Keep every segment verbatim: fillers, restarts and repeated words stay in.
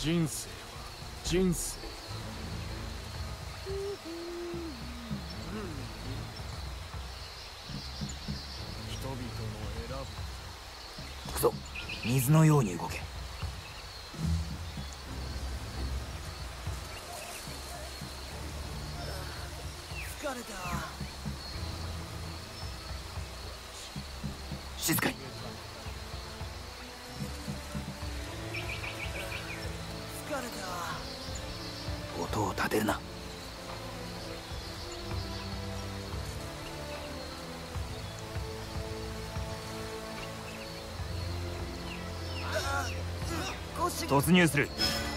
人生は人生。人々の選ぶ。 くそ、水のように動け。 疲れた。 静かに。 疲れた。 音を立てるな。突入する。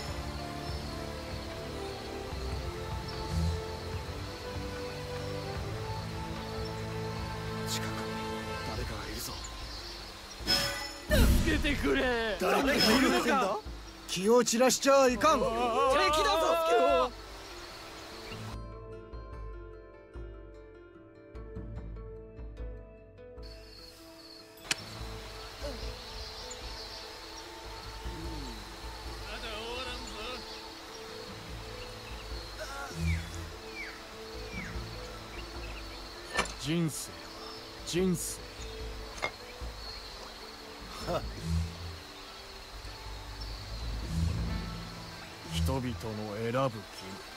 近くに誰かがいるぞ。助けてくれ。誰かいるのか。 気を散らしちゃいかん。敵だぞ。 人生は人生。人々の選ぶ義務。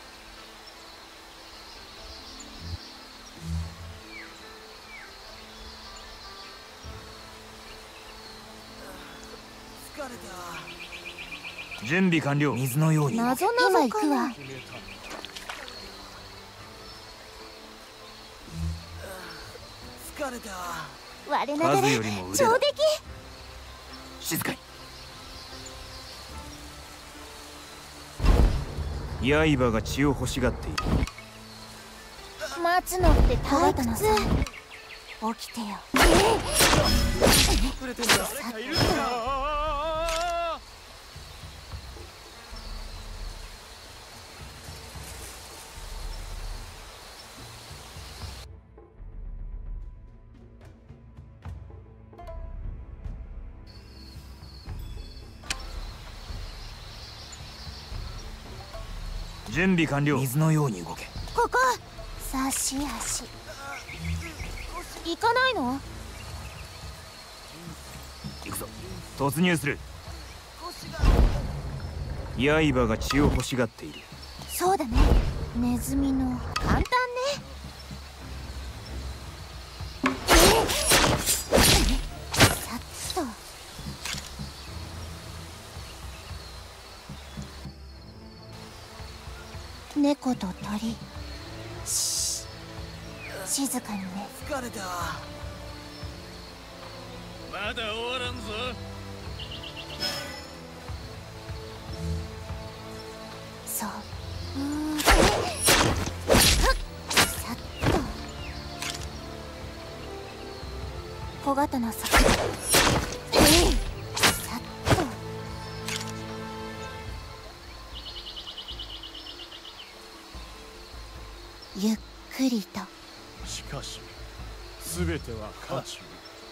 疲れた。 準備完了。水のように。 謎の行くわ。 疲れた。 我ながら数よりも腕だ。 上出来。 静かに。刃が血を欲しがっている。 待つのって退屈。起きてよ。 触れてんだ。 誰かいるのか。 準備完了。水のように動け。 ここ。差し足。行かないの？ 行くぞ。突入する。刃が血を欲しがっている。 そうだね。ネズミの簡単ね。さっと。猫と鳥。し静かにね。 疲れた。 まだ終わらんぞ。 そう。うーん。さっと。小刀さ。さっと。ゆっくりと。 しかし全ては渦中。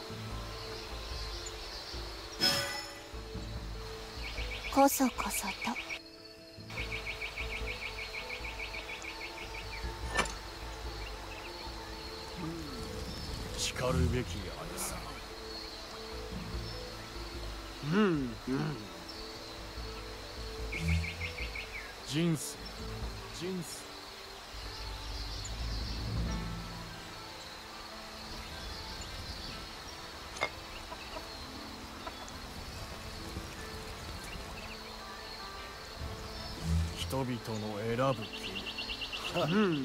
こそこそと。 しかるべきあれさ。うんうん。人生人生。人々の選ぶ義務。うんうん。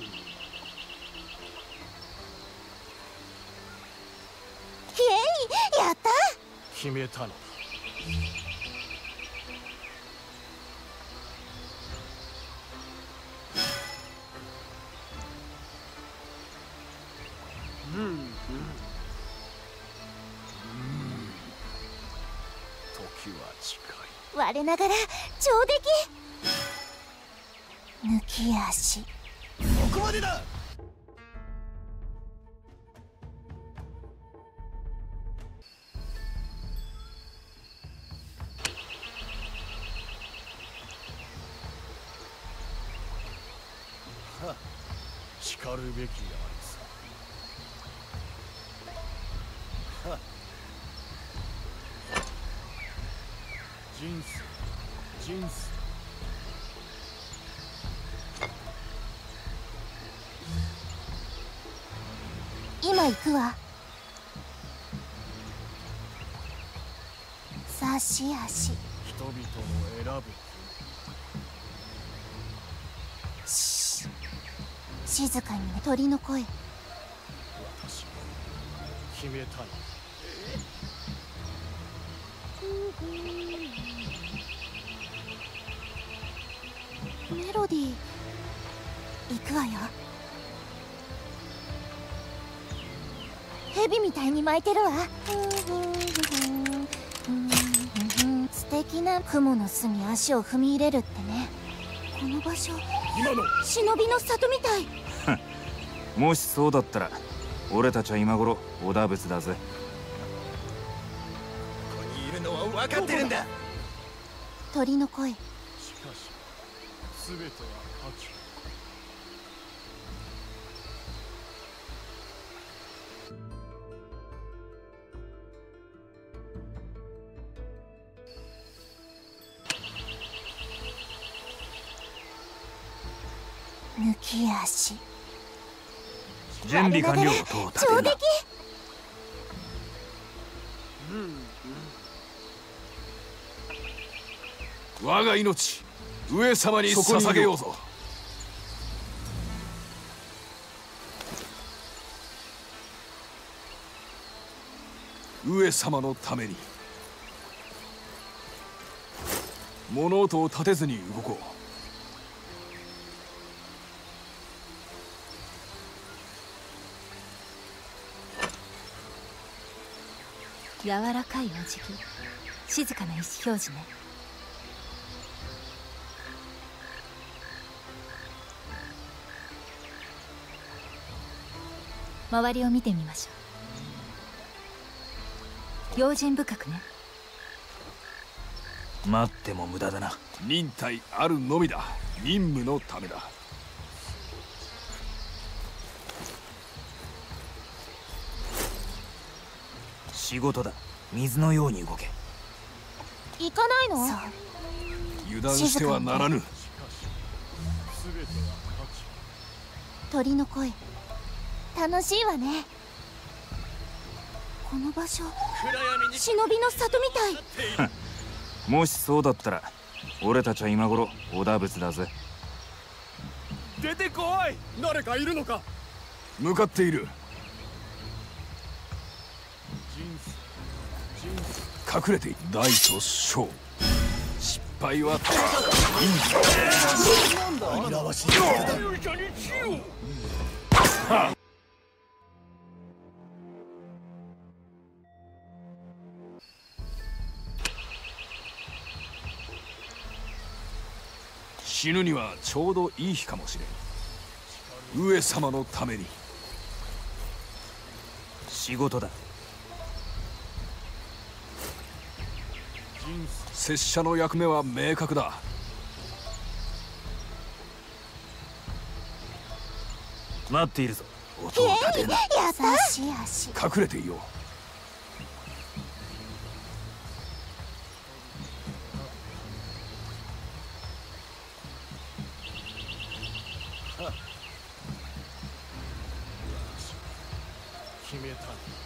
やった。 決めたのだ。うんうん。時は近い。 我ながら上出来。抜き足。 ここまでだ。 しかるべきありさ。ジンスジンス今行くわ。差し足。 人々の選ぶし静かにね。鳥の声。 私は決めたい。 メロディー行くわよ。蛇みたいに巻いてるわ。素敵な雲の巣に足を踏み入れるってね。この場所今の忍びの里みたい。 もしそうだったら俺たちは今頃織田仏だぜ。 ここにいるのは分かってるんだ。 鳥の声。 しかし全ては価値。 抜き足。 準備完了。音を立てるな。 我が命上様に捧げようぞ。上様のために物音を立てずに動こう。 柔らかいお辞儀、静かな意思表示ね。周りを見てみましょう。用心深くね。 待っても無駄だな。 忍耐あるのみだ。任務のためだ。 仕事だ。水のように動け。 行かないの？そう。 油断してはならぬ。 しかし全ては価値。 鳥の声。楽しいわね。この場所忍びの里みたい。 もしそうだったら俺たちは今頃織田仏だぜ。 出てこい。誰かいるのか。 向かっている。 ジンスジンス隠れている。大と小、失敗は紛らわしい。 死ぬにはちょうどいい日かもしれん。上様のために。 仕事だ。 ジンス拙者の役目は明確だ。 待っているぞ。音を立てるな。 やった。差し足。 隠れていよう。 決めたい。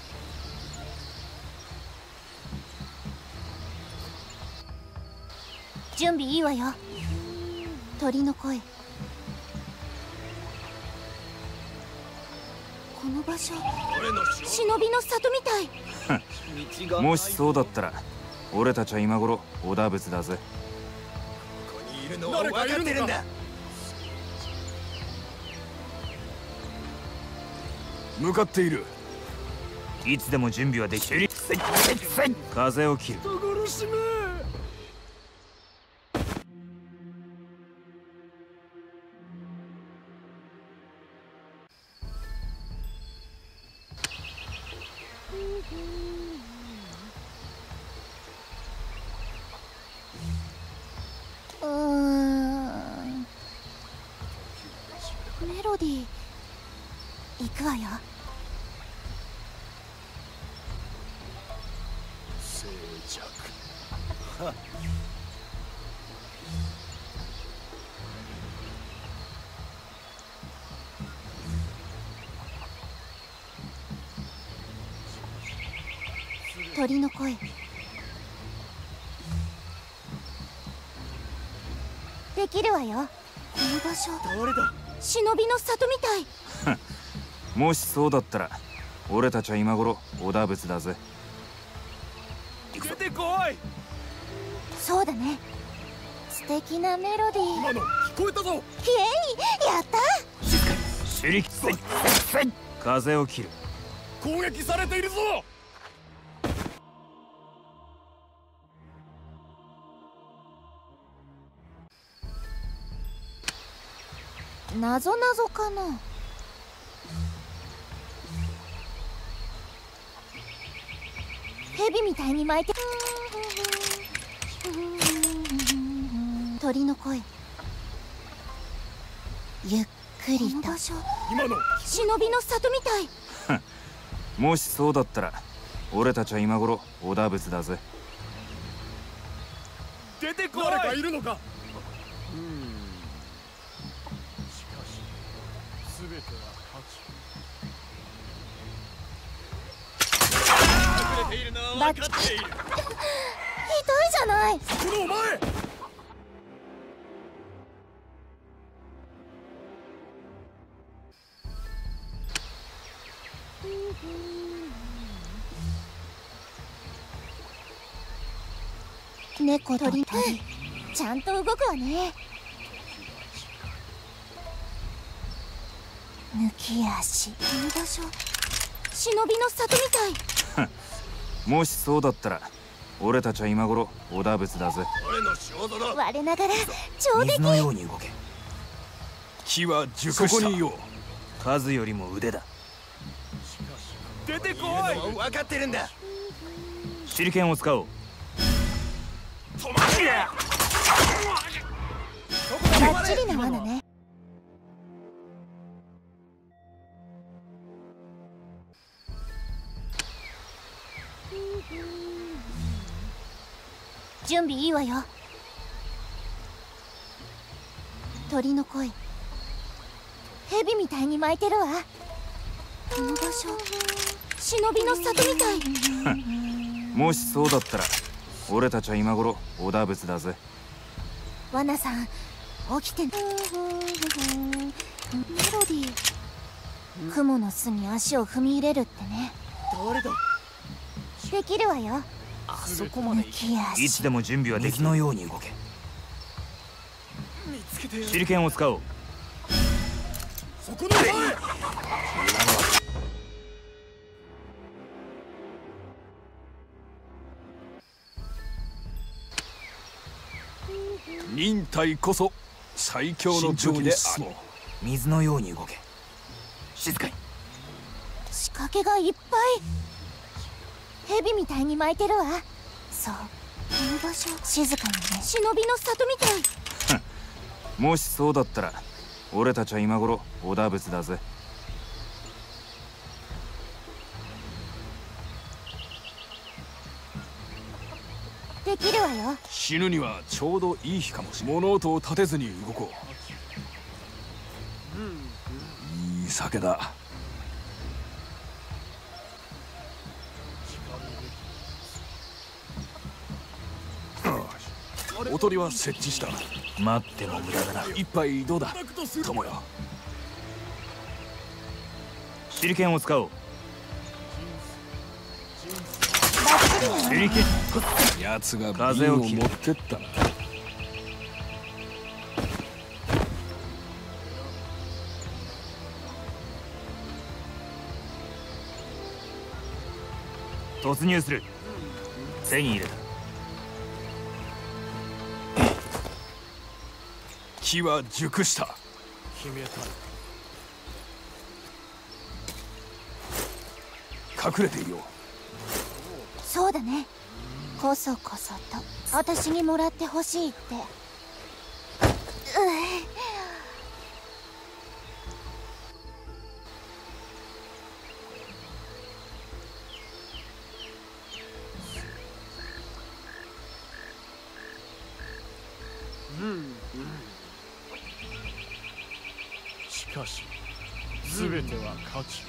準備いいわよ。鳥の声。この場所忍びの里みたい。 もしそうだったら俺たちは今頃織田仏だぜ。 ここにいるのは分かってるんだ。 向かっている。 いつでも準備はできている。風を切る。 殺しめ。 うーん。 メロディー行くわよ。 静寂。 鳥の声。できるわよ。この場所誰だ。 忍びの里みたい。 もしそうだったら俺たちは今頃織田仏だぜ。 出てこい。 そうだね。素敵なメロディー。 今の聞こえたぞ。 イエイ、やった。 シリキ風を切る。 攻撃されているぞ。 なぞなぞかな。蛇みたいに巻いて。鳥の声。ゆっくりと。 今の忍びの里みたい。 もしそうだったら俺たちは今頃織田仏だぜ。 出てこい。誰かいるのか。しかし全ては勝ち。隠れているのは分かっている。 ひどいじゃない。 このお前。 猫鳥鳥ちゃんと動くわね。抜き足。この場所忍びの里みたい。 もしそうだったら俺たちは今頃織田仏だぜ。 俺の仕業だ。 我ながら超水のように動け。 木は熟した。そこにいよう。 数よりも腕だ。 出てこい。分かってるんだ。 手裏剣を使おう。 止まれ。 バッチリな罠ね。準備いいわよ。鳥の声。蛇みたいに巻いてるわ。この場所忍びの里みたい。 もしそうだったら俺たちは今頃織田仏だぜ。 ワナさん起きて。メロディー。雲の巣に足を踏み入れるってね。 誰だ。 できるわよ。 あそこまで。 抜き足。 いつでも準備はできのように動け。 見つけて。 手裏剣を使おう。 そこの前。 忍耐こそ最強の武器である。 水のように動け。静かに。 仕掛けがいっぱい。蛇みたいに巻いてるわ。そう、この場所静かにね。忍びの里みたい。 もしそうだったら俺たちは今頃織田仏だぜ。 できるわよ。 死ぬにはちょうどいい日かもしれない。物音を立てずに動こう。いい酒だ。おとりは設置した。 待っても無駄だな。 一杯どうだ友よ。 手裏剣を使おう。 バッチリな手裏剣。 奴が瓶を持ってったな。 突入する。手に入れた。 木は熟した。 決めた。 隠れていよう。 そうだね。こそこそと私にもらってほしいって。うかし全ては価値。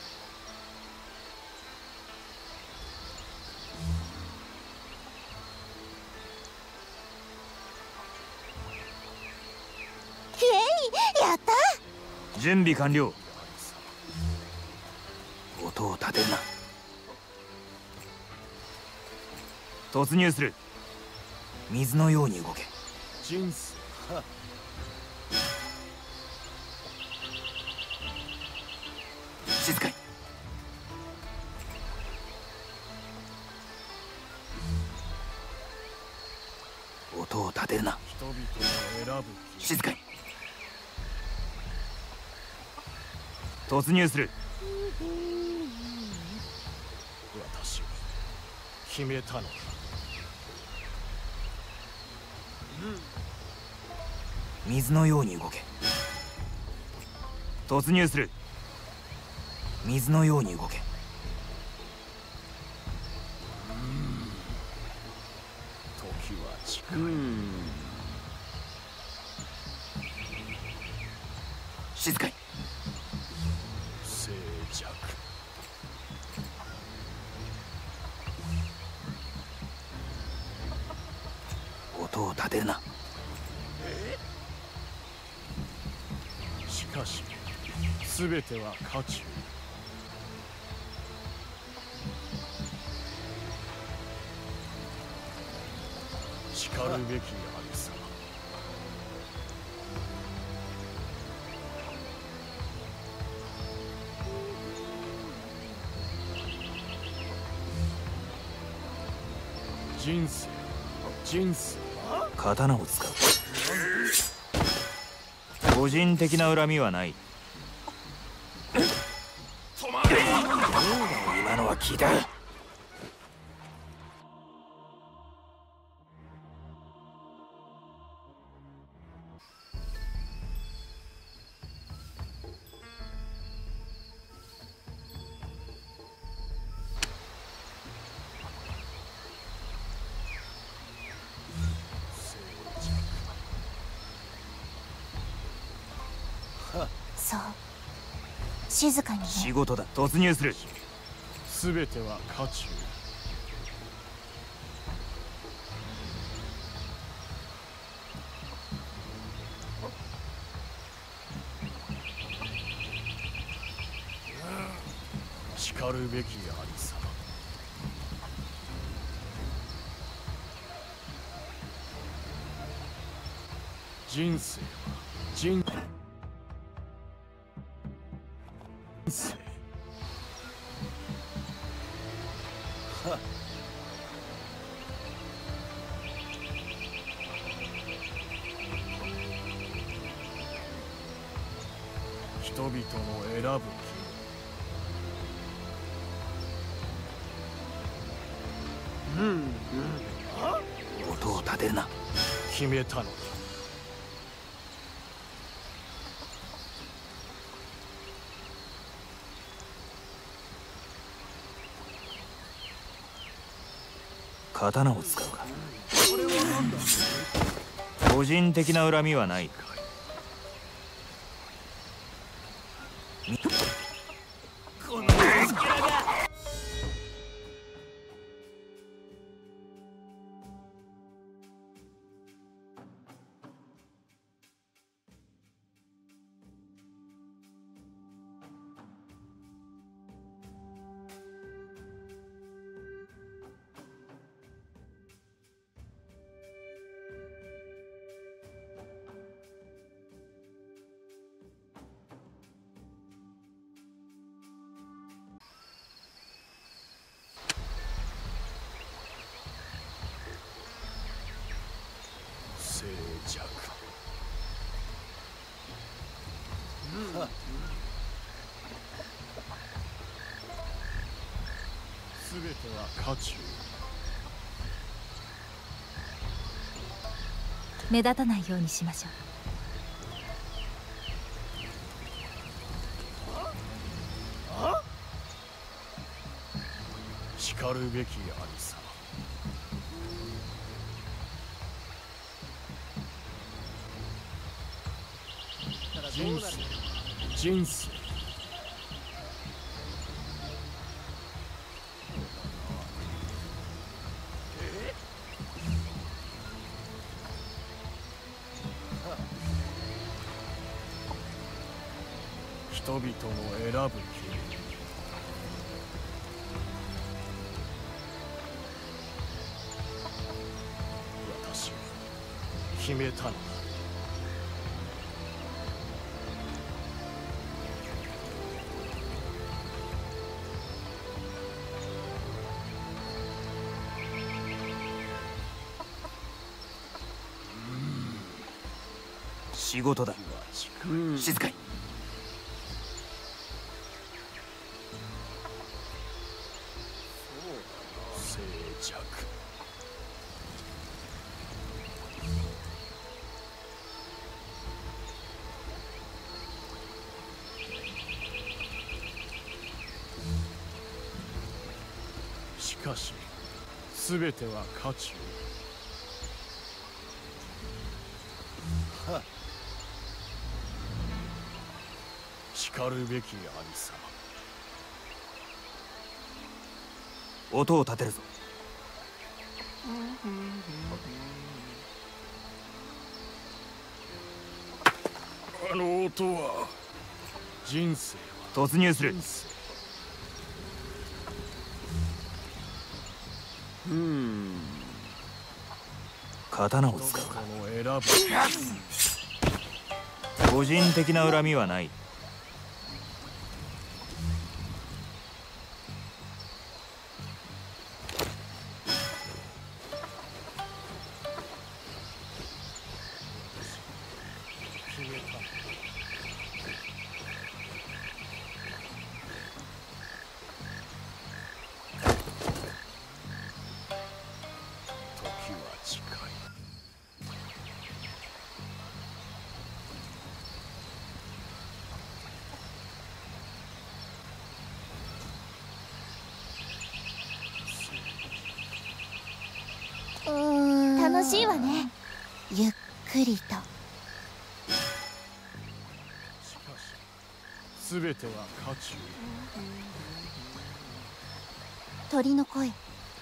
イエイ、やった。 準備完了。音を立てるな。突入する。水のように動け。 人生静かに。音を立てるな。 人々の選ぶ気。 静かに。突入する。 私は決めたのだ。 水のように動け。突入する。水のように動け。 時は近い。 静かに。 静寂。 音を立てるな。 しかし全ては価値。しかるべきありさま。人生人生刀を使う。個人的な恨みはない。今のは聞いた。 そう、静かにね。 仕事だ。突入する。 全ては価値。しかるべきありさま。人生は人生。人々の選ぶ音を立てるな。 気。決めたのだ。 刀を使うか。個人的な恨みはない。 静寂。すべては価値。 目立たないようにしましょう。 しかるべきありさま。人生人生。人々の選ぶ権利。私は決めたのだ。 仕事だ。静かに。 静寂。しかし全ては渦中。叱るべきありさま。 音を立てるぞ。 あの音は人生は突入する。 人生。 刀を使うか。 人々の選ぶ。 個人的な恨みはない。 決めた。時は近い。 うーん、楽しいわね。ゆっくりと。 しかし全ては渦中。 鳥の声。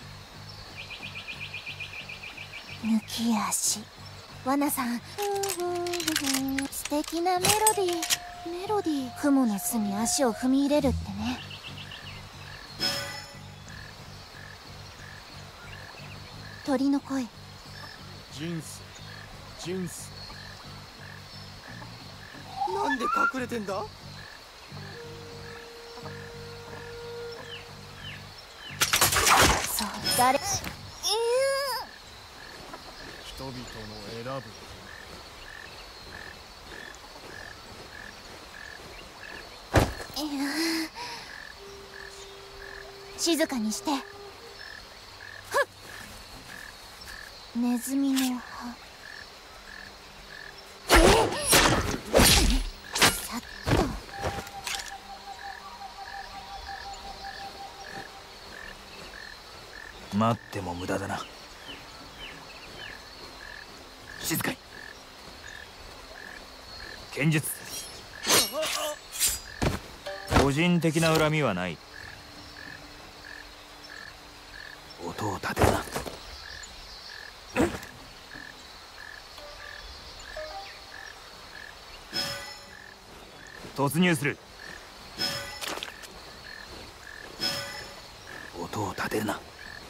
抜き足。罠さん。素敵なメロディー。メロディー。雲の巣に足を踏み入れるってね。鳥の声。 人生人生。 なんで隠れてんだ。 そう、誰。 人々の選ぶ。 静かにして。ネズミの葉。さっと。 待っても無駄だな。静かに。剣術。個人的な恨みはない。音を立てるな。突入する。音を立てるな。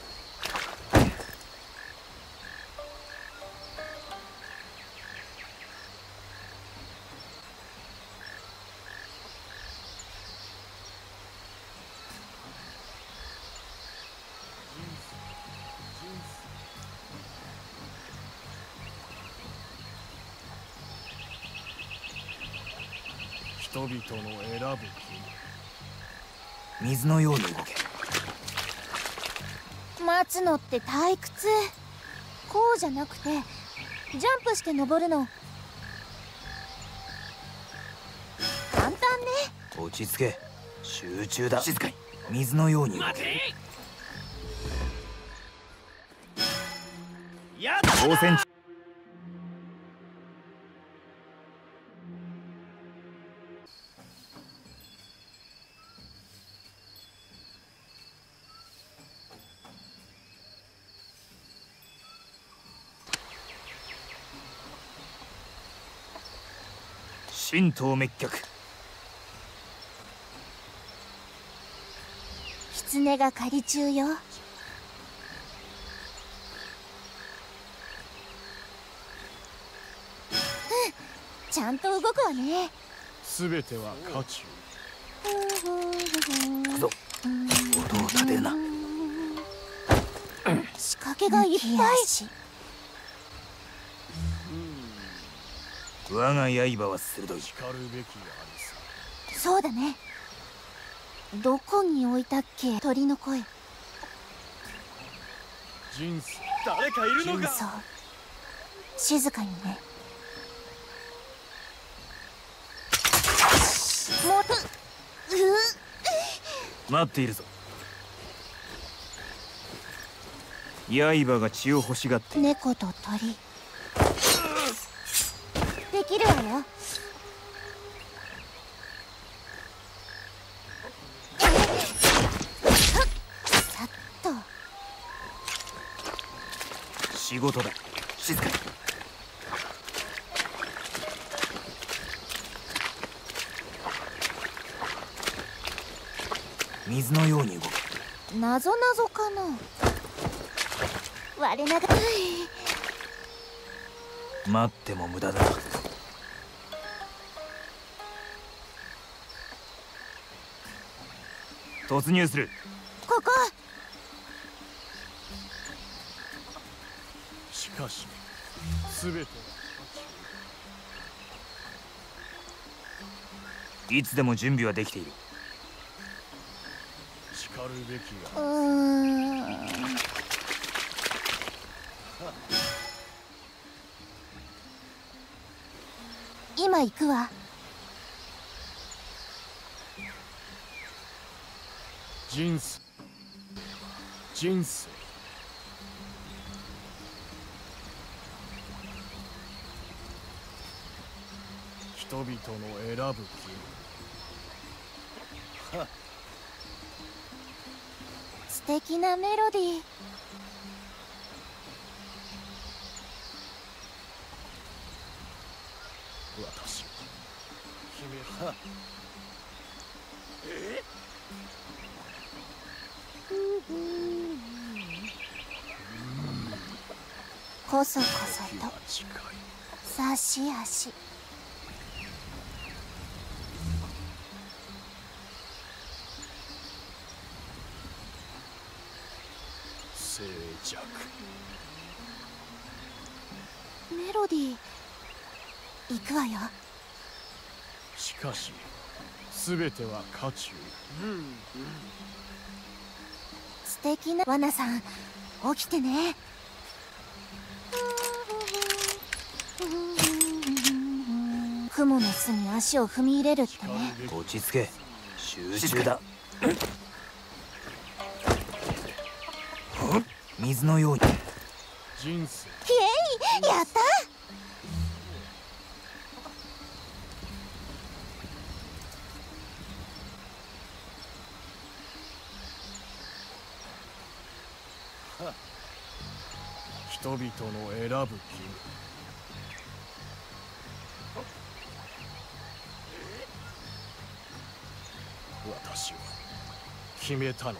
人々の選ぶ水のように動け。 待つのって退屈。こうじゃなくてジャンプして登るの簡単ね。 落ち着け。集中だ。静かに。水のように動け。挑戦。 神道滅却。 狐が狩り中よ。ちゃんと動くわね。 すべては渦中。 行くぞ。音を立てるな。 仕掛けがいっぱい。 我が刃は鋭い。 叱るべきありさ。 そうだね。どこに置いたっけ、鳥の声。 人生。 誰かいるのそうか。 静かにね。もうう待っているぞ。刃が血を欲しがって猫と鳥できるわよ。さっと。 仕事だ。静かに。水のように動く。 なぞなぞかな。我ながら待っても無駄だ。突入する。 ここ。 しかしすべては渦いつでも準備はできている。 中。叱るべきうがーん。今行くわ。 人生。人生。人々の選ぶ気。 素敵なメロディー。 私は決めた。 こそこそと時は近い。 差し足。 静寂。 メロディー行くわよ。 しかしすべては渦中。 素敵な。ワナさん起きてね。雲の巣に足を踏み入れるってね。 落ち着け。集中だ。水のように。 人生。 イエイ、やった。 人々の選ぶ気。私は決めたのだ。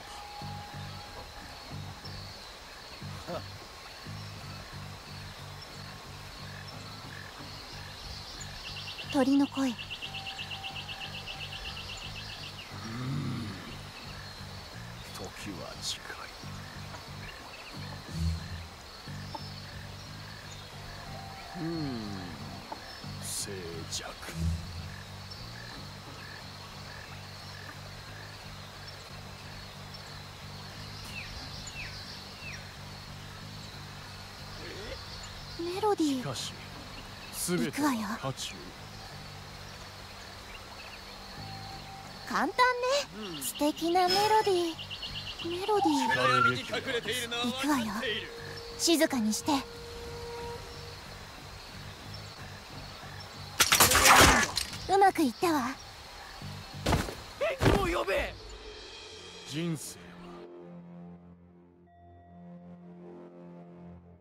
鳥の声。 時は近い。うん静寂。 メロディーしかしすべては渦中。 簡単ね。素敵なメロディー。メロディー叱るべきが行くわよ。静かにして。うまくいったわ。 もう呼べ。 人生は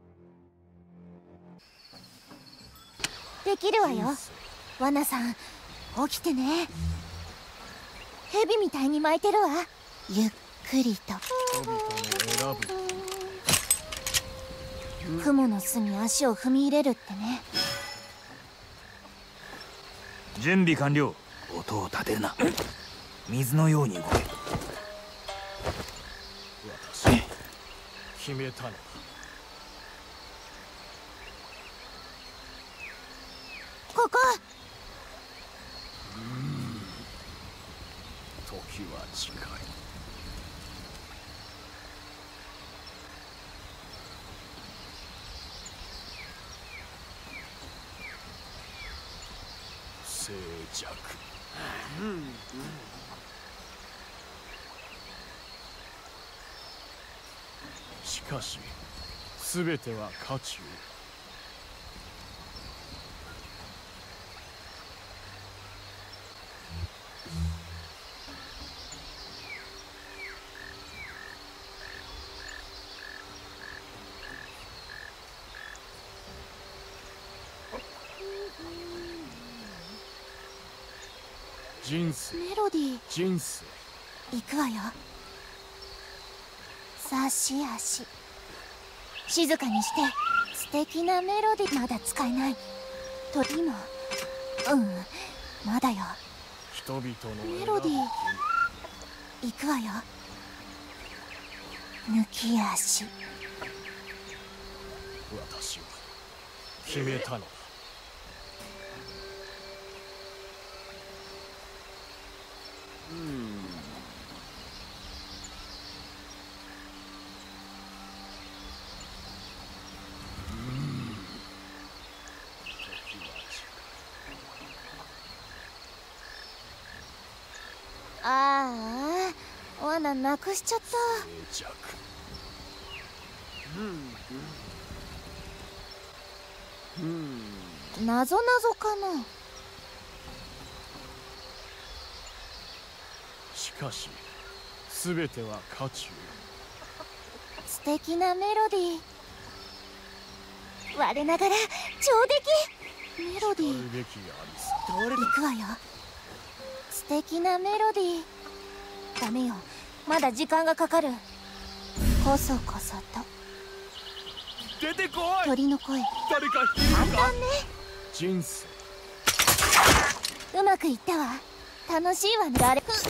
できるわよ。ワナさん起きてね。蛇みたいに巻いてるわ。ゆっくりと。 人々の選ぶ雲の巣に足を踏み入れるってね。 準備完了。音を立てるな。水のように動け。 私決めたのだ。 ここ。 時は近い。静寂。しかし全ては渦中。人生メロディー人生行くわよ。差し足静かにして。素敵なメロディー。まだ使えないと今。うんまだよ。 人々のメロディー行くわよ。抜き足。 私は決めたのだ。 ああ罠なくしちゃった。 静寂。 なぞなぞかな。 しかし全ては渦中。 素敵なメロディー。我ながら上出来。メロディーあるべきありさ。 行くわよ。素敵なメロディー。ダメよまだ時間がかかる。こそこそと出てこい。 鳥の声。 誰か引いるか。 簡単ね。 人生うまくいったわ。楽しいわね。誰くう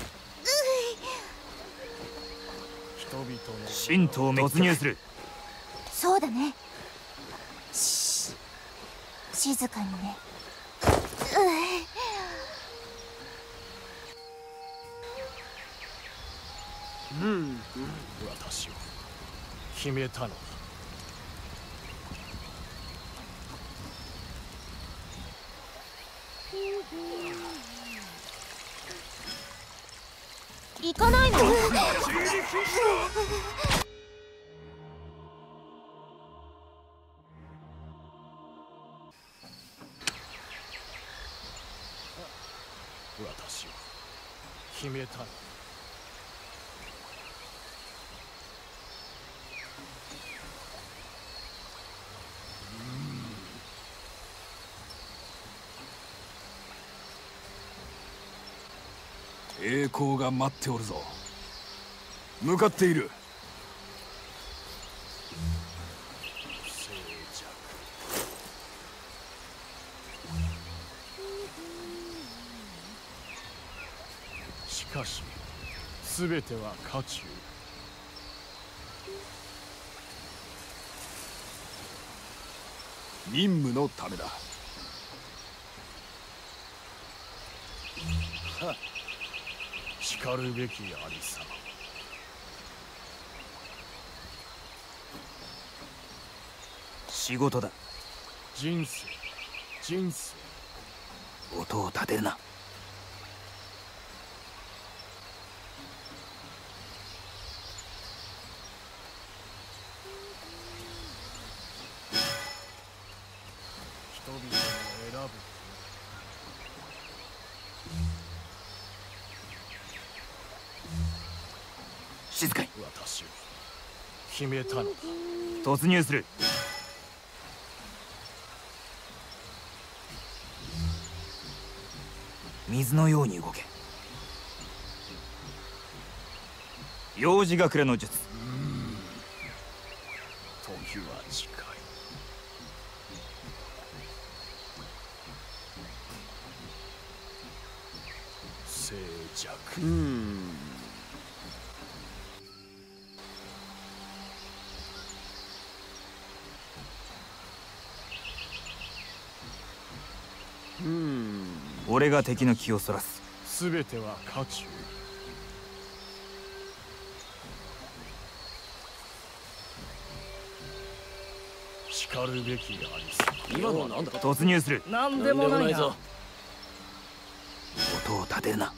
人々の神道突入する。 そうだね。し静かにね。 私は決めたのだ。 行かないの。 私は決めたのだ。 栄光が待っておるぞ。向かっている。 静寂。しかし全ては渦中。 任務のためだ。 しかるべきありさま。 仕事だ。 人生人生音を立てるな。 人々の選ぶ。 静かに。 私は決めたのだ。 突入する。 水のように動け。幼児隠れの術。 時は近い。静寂。 うんうん俺が敵の気をそらす。 すべては渦中。叱るべきありさ。 今のはなんだ。 突入する。 なんでもないぞ。 音を立てるな。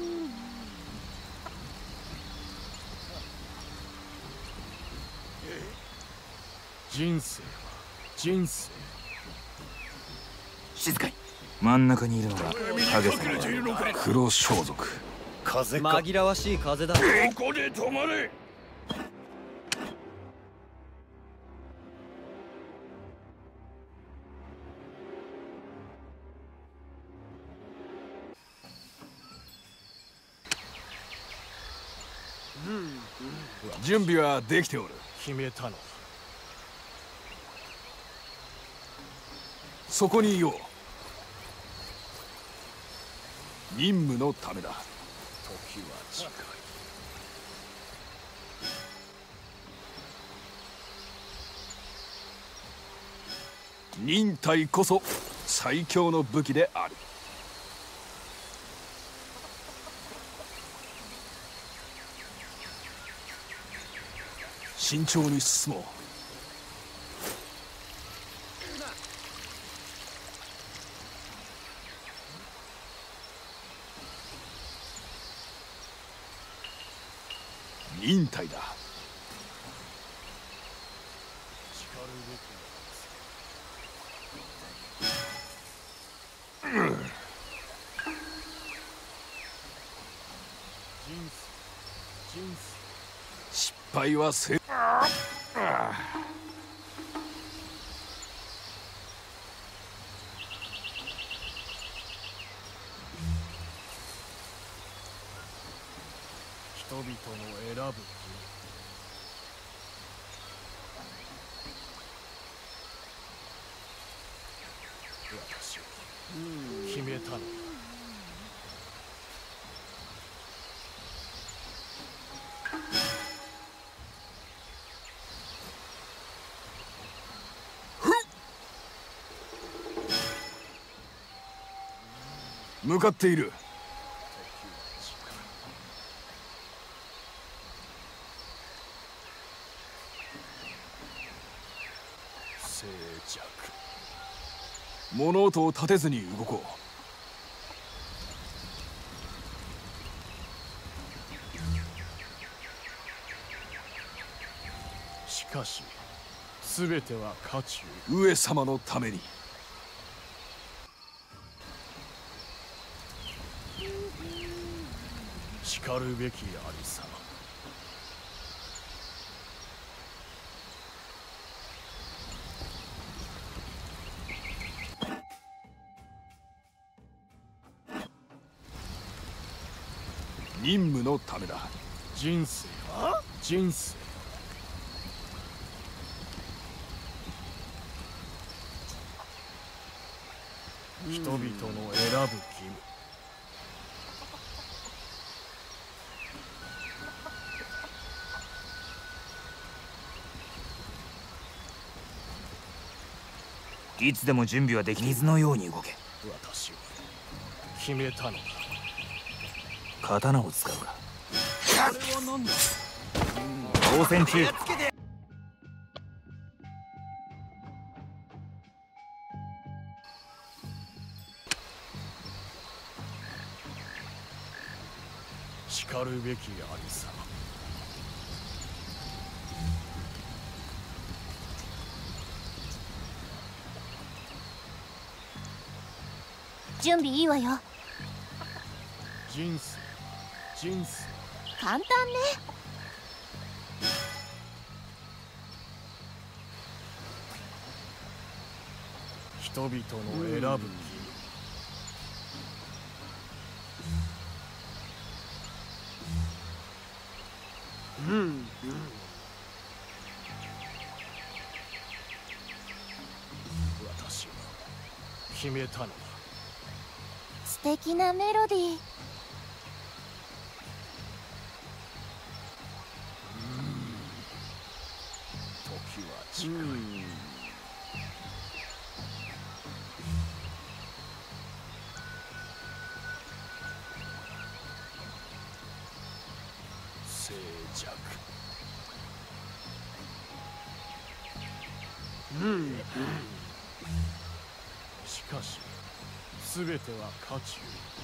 人生は人生。 静かに。真ん中にいるのが影さんだ。 黒装束。 風か。紛らわしい風だ。 ここで止まれ。準備はできておる。 決めたの。 そこにいよう。任務のためだ。時は近い。忍耐こそ最強の武器である。慎重に進もう。忍耐だ。失敗はせ。 人々の選ぶ私は決めたの。 向かっている。 静寂。 物音を立てずに動こう。しかし全ては渦中。 上様のために。 叱るべきありさま。 任務のためだ。 人生は人生。人々の選ぶ義務。 いつでも準備はでき。水のように動け。 私は決めたのだ。 刀を使うか。応戦中。 叱るべきありさま。 準備いいわよ。 人生人生。 簡単ね。 人々の選ぶ義務。 うんうん、私は決めたのだ。 素敵なメロディー。 時は近い。静寂。うんうん、しかし全ては渦中。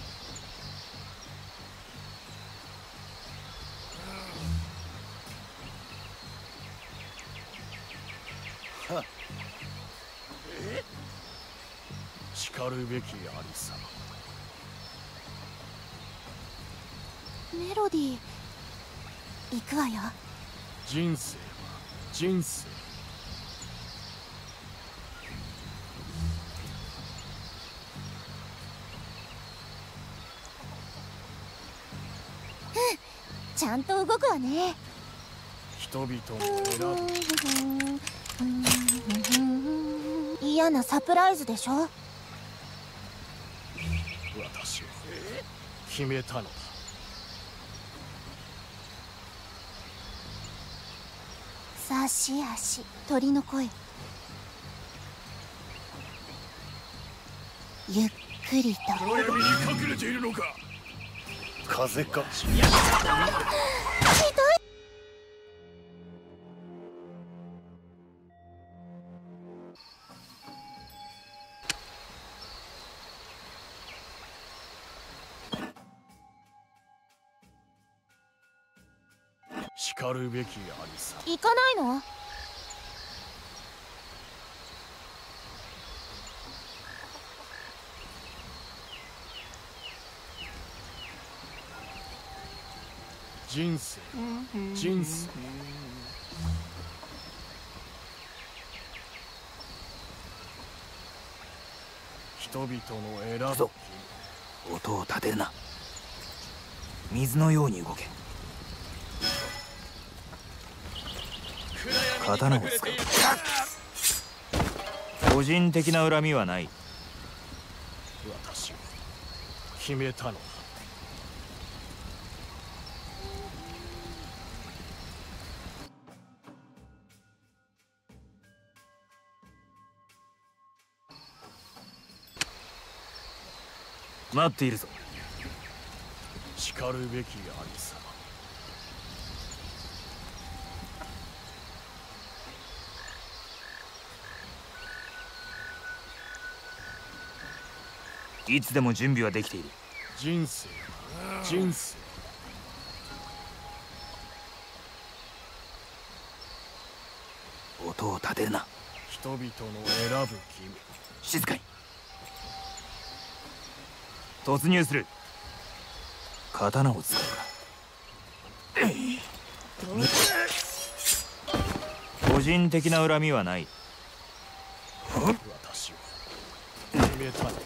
はっ、え、しかるべきありさま。 メロディー行くわよ。 人生は人生。 ちゃんと動くわね。 人々の選ぶ。 嫌なサプライズでしょ。 私は決めたのだ。 さしあし、鳥の声。ゆっくりと。 暗闇に隠れているのか。 風か。 ひどい。 しかるべきありさ。 行かないの？ 人生人生。人々の選ぶ。 ぞ、音を立てるな。水のように動け。刀を使う。個人的な恨みはない。 私は決めたのだ。 待っているぞ。 しかるべきありさま。 いつでも準備はできている。 人生人生。 音を立てるな。 人々の選ぶ君。 静かに。突入する。刀を使うか。個人的な恨みはない。 私は決めたのだ。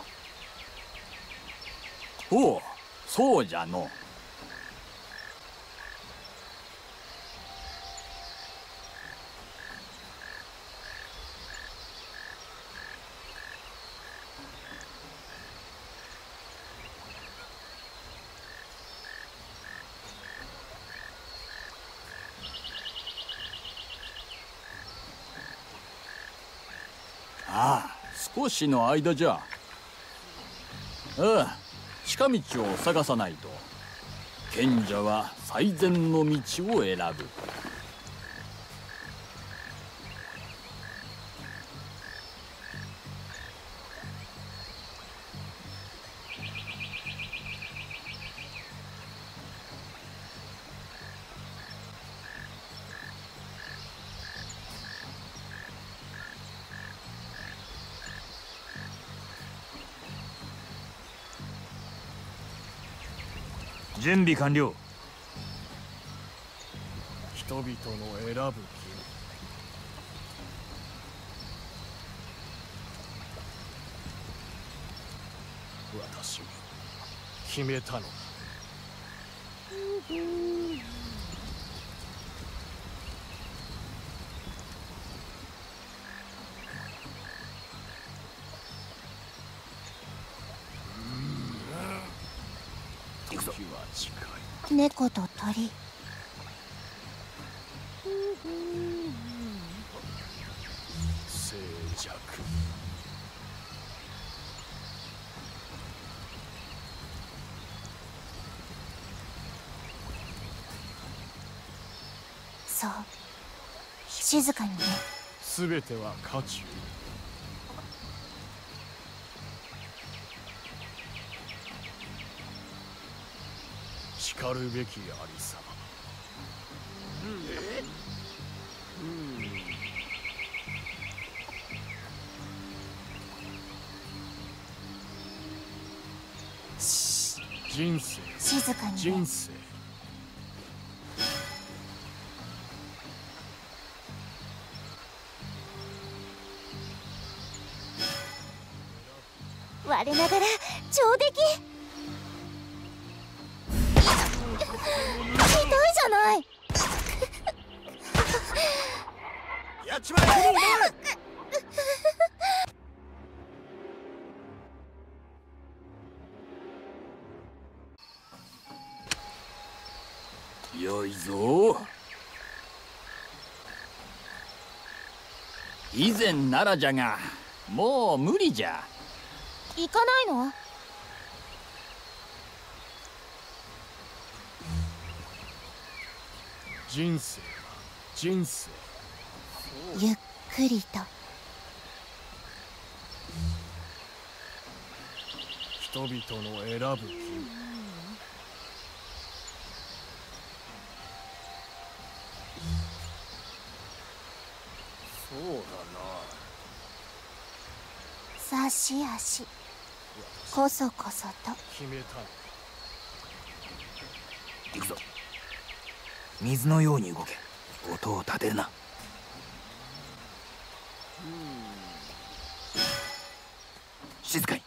おう、そうじゃの。ああ、少しの間じゃ。ああ、近道を探さないと。賢者は最善の道を選ぶ。 準備完了。 人々の選ぶ君。私は決めたのだ。 時は近い。 猫と鳥。 静寂。 そう、静かにね。 すべては渦中。しかるべきありさま。 し人生、 静かにね。 人生。 我ながら上出来。ひどいじゃない。 やっちまえ。 よいぞ。以前ならじゃがもう無理じゃ。 行かないの？ 人生は人生。 ゆっくりと。 人々の選ぶ義務。そうだな。 さしあしこそこそと。 決めた。 行くぞ。水のように動け。音を立てるな。静かに。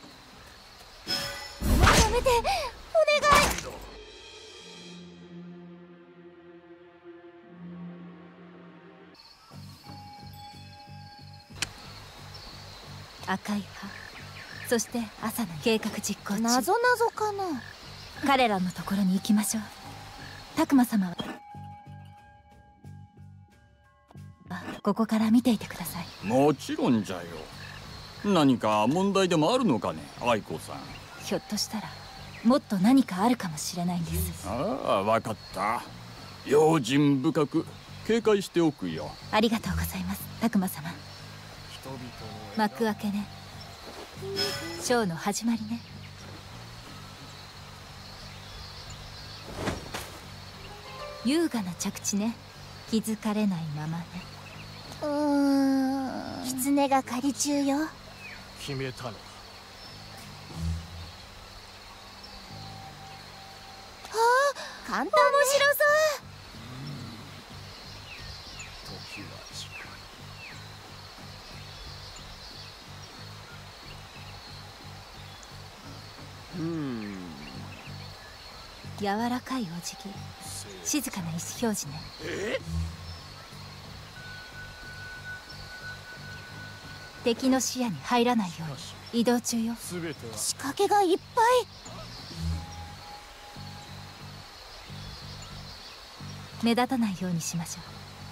やめて、お願い。 赤い葉、そして朝の計画実行中。 なぞなぞかな。 彼らのところに行きましょう。拓磨様はここから見ていてください。 もちろんじゃよ。何か問題でもあるのかね、愛子さん。 ひょっとしたらもっと何かあるかもしれないんです。 ああ、分かった。用心深く警戒しておくよ。 ありがとうございます、拓磨様。 人々の幕開けね。ショーの始まりね。優雅な着地ね。気づかれないままね。 うーん、狐が狩り中よ。 決めたのだ。 簡単ね。面白時は近い。うん柔らかいお辞儀、静かな意思表示ね。敵の視野に入らないように移動中よ。 すべては仕掛けがいっぱい。 目立たないようにしましょ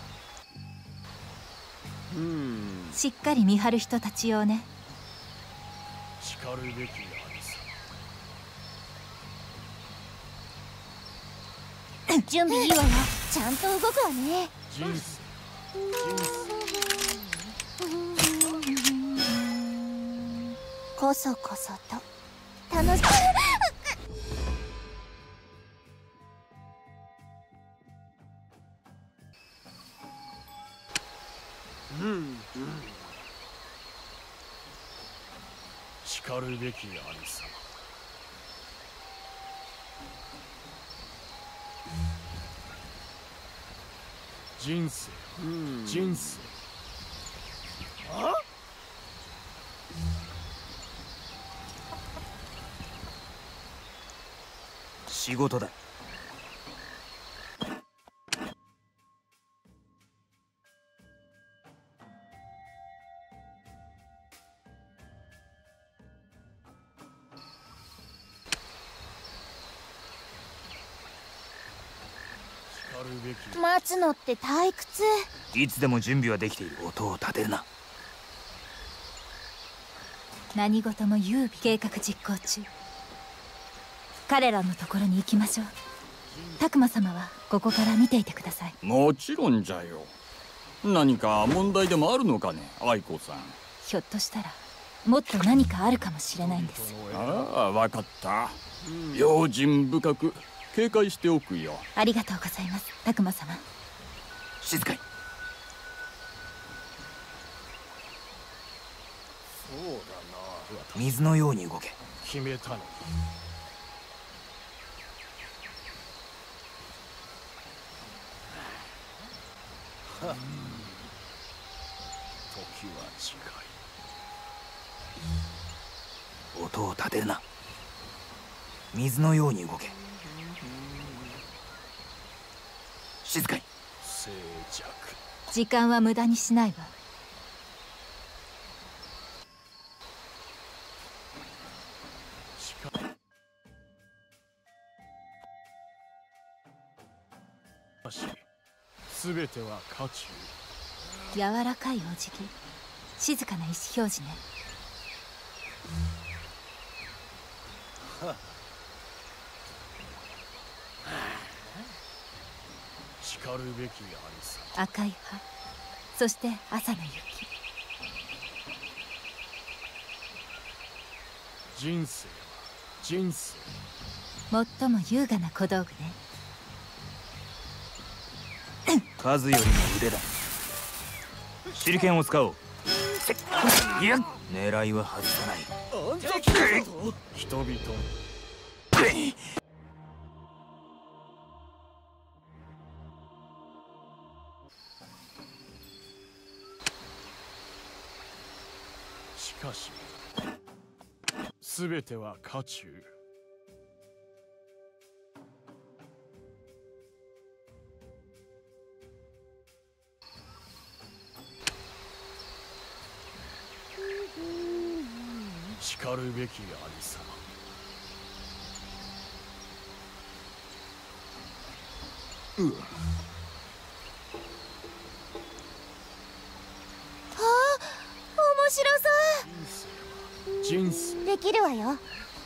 う。 うんしっかり見張る人たち用ね。 しかるべきありさ準備いいわよ。ちゃんと動くわね。 人生人こそこそと楽し生うんうんしかるべきありさま人生人生仕事だ。 叱るべき。 待つのって退屈。 いつでも準備はできている。音を立てるな。 何事も優美。計画実行中。彼らのところに行きましょう。拓磨様はここから見ていてください。 もちろんじゃよ。何か問題でもあるのかね、愛子さん。 ひょっとしたらもっと何かあるかもしれないんです。 ああ、わかった。用心深く警戒しておくよ。 ありがとうございます、拓磨様。 静かに。 そうだな。 水のように動け。 決めたの。時は近い。 音を立てるな。水のように動け。静かに。 静寂。 時間は無駄にしないわ。 しかし全ては渦中。 柔らかいお辞儀、静かな意思表示ね。 しかるべきありさ。 赤い葉、そして朝の雪。 人生は人生。 最も優雅な小道具ね。 数よりも腕だ。手裏剣を使おう。いや、狙いは外さない。 人々。しかし全ては渦中。しかるべきありさま。 うわ。 ああ、面白そう。 人生。 できるわよ。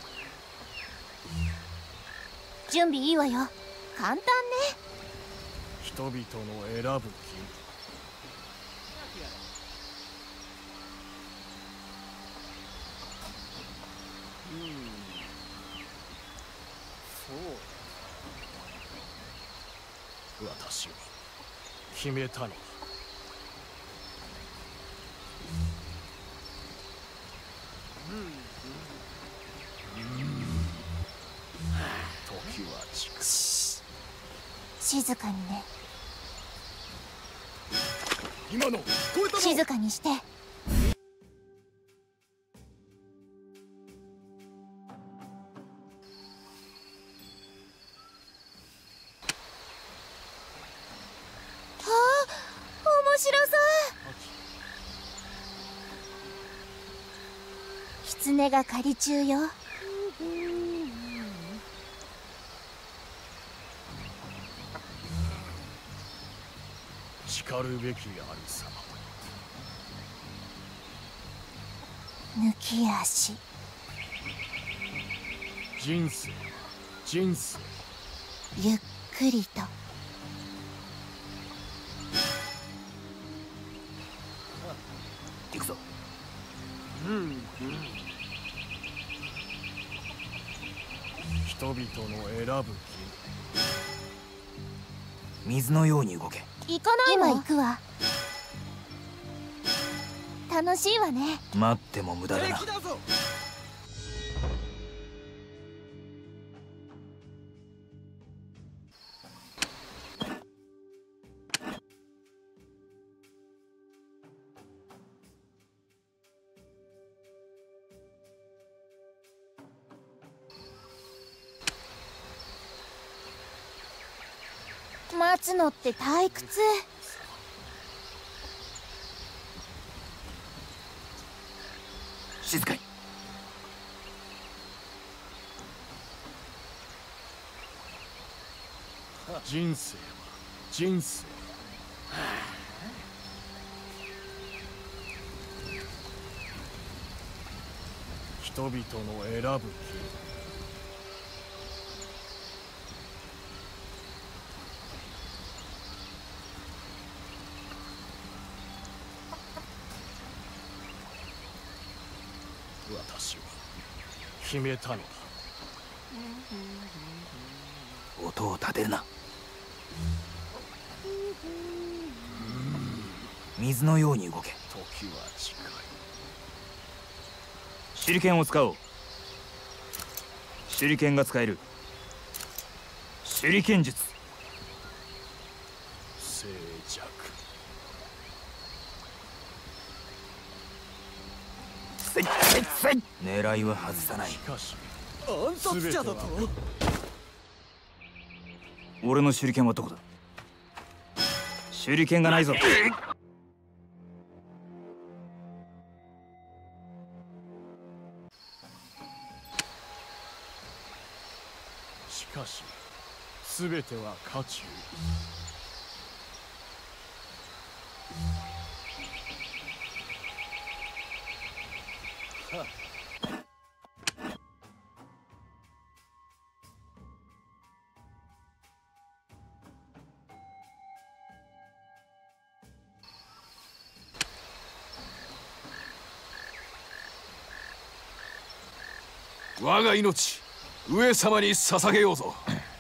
準備いいわよ。簡単ね。 人々の選ぶ義。私は決めたのだ。時は近い。 静かにね。 今の聞こえたの？ 静かにして。面白そう。狐が狩り中よ。 しかるべきありさま。 抜き足。 人生は人生。 ゆっくりと。 行くぞ。 人々の選ぶ義。 水のように動け。 行かないの？今行くわ。楽しいわね。 待っても無駄だな。 待つのって退屈。 静かに。 人生は人生人々の選ぶ日。私は決めたのだ。 音を立てるな。水のように動け。 時は近い。 手裏剣を使おう。手裏剣が使える。手裏剣術。 静寂。 せいせいせい。狙いは外さない。 しかし暗殺者だと。 俺の手裏剣はどこだ。手裏剣がないぞ。 しかし全ては渦中。 我が命上様に捧げようぞ。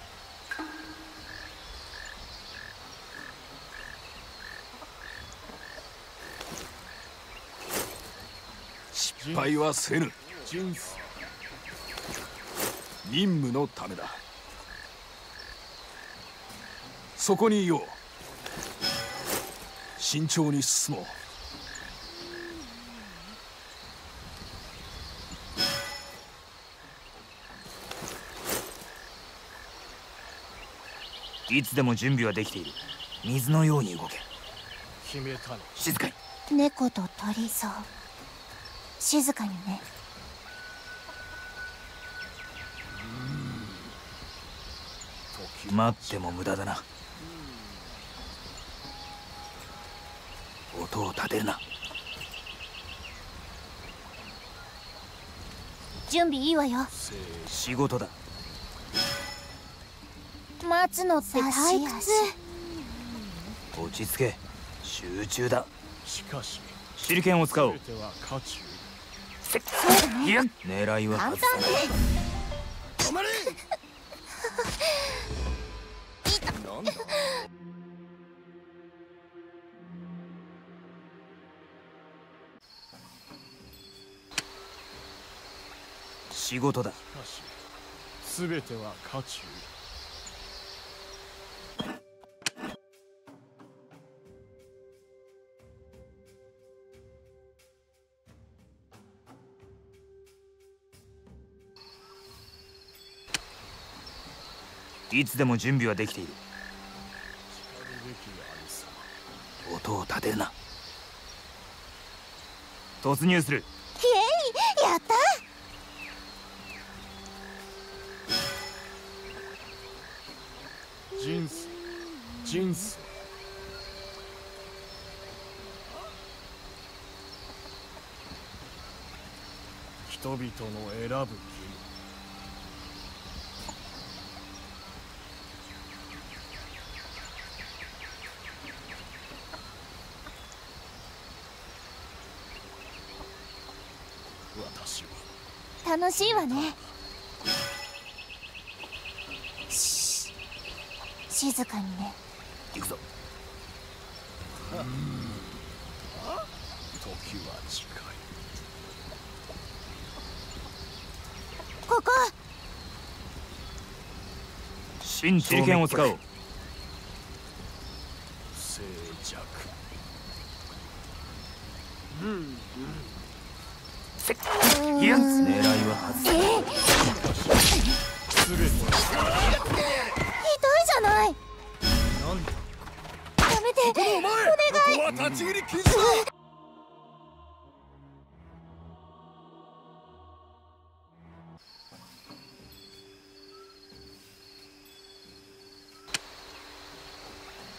失敗はせぬ。 人生任務のためだ。そこにいよう。慎重に進もう。 いつでも準備はできている。水のように動け。 決めたの。 静かに。 猫と鳥そう。静かにね。 待っても無駄だな。音を立てるな。 準備いいわよ。 仕事だ。 待つのって退屈。 落ち着け。集中だ。 しかし手裏剣を使おう。 全ては渦中。 せいや狙いは簡外さない。 単ね。 止まれ。 なんだ。 仕事だ。 しかし全ては渦中。 いつでも準備はできている。 しかるべきありさま。 音を立てるな。突入する。 イエイ、やった。 人生人生人々の選ぶ日。私は楽しいわね。し静かにね。 行くぞ。 時は近い。 ここ。 新手裏剣を使おう。 静寂。 せいや狙いは外さない。 全てひどいじゃない。 なんだ。 やめて。 お前、ここは立ち入り禁止だ。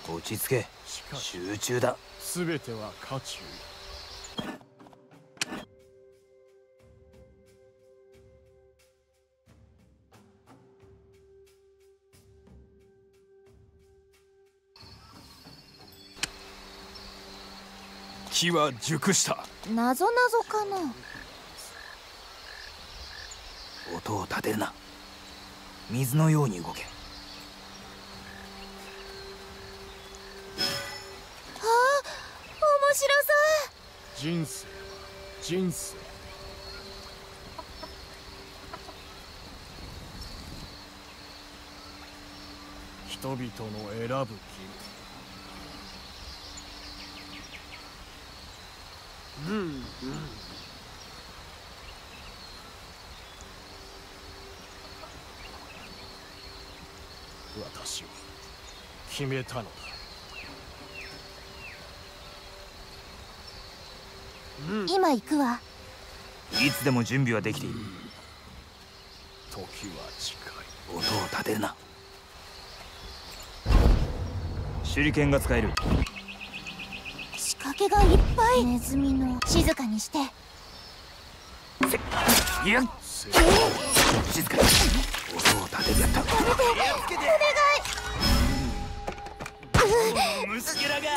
落ち着け。 しかし集中だ。 全ては家中。 機は熟した。 なぞなぞかな。 音を立てるな。水のように動け。 ああ、面白そう。 人生は人生。人々の選ぶ義務。うんうん。私は決めたのだ。 今行くわ。 いつでも準備はできている。 時は近い。 音を立てるな。手裏剣が使える。 仕掛けがいっぱい。ネズミの静かにして。 いや、 せ静かに。音を立ててやった。 虫けらが。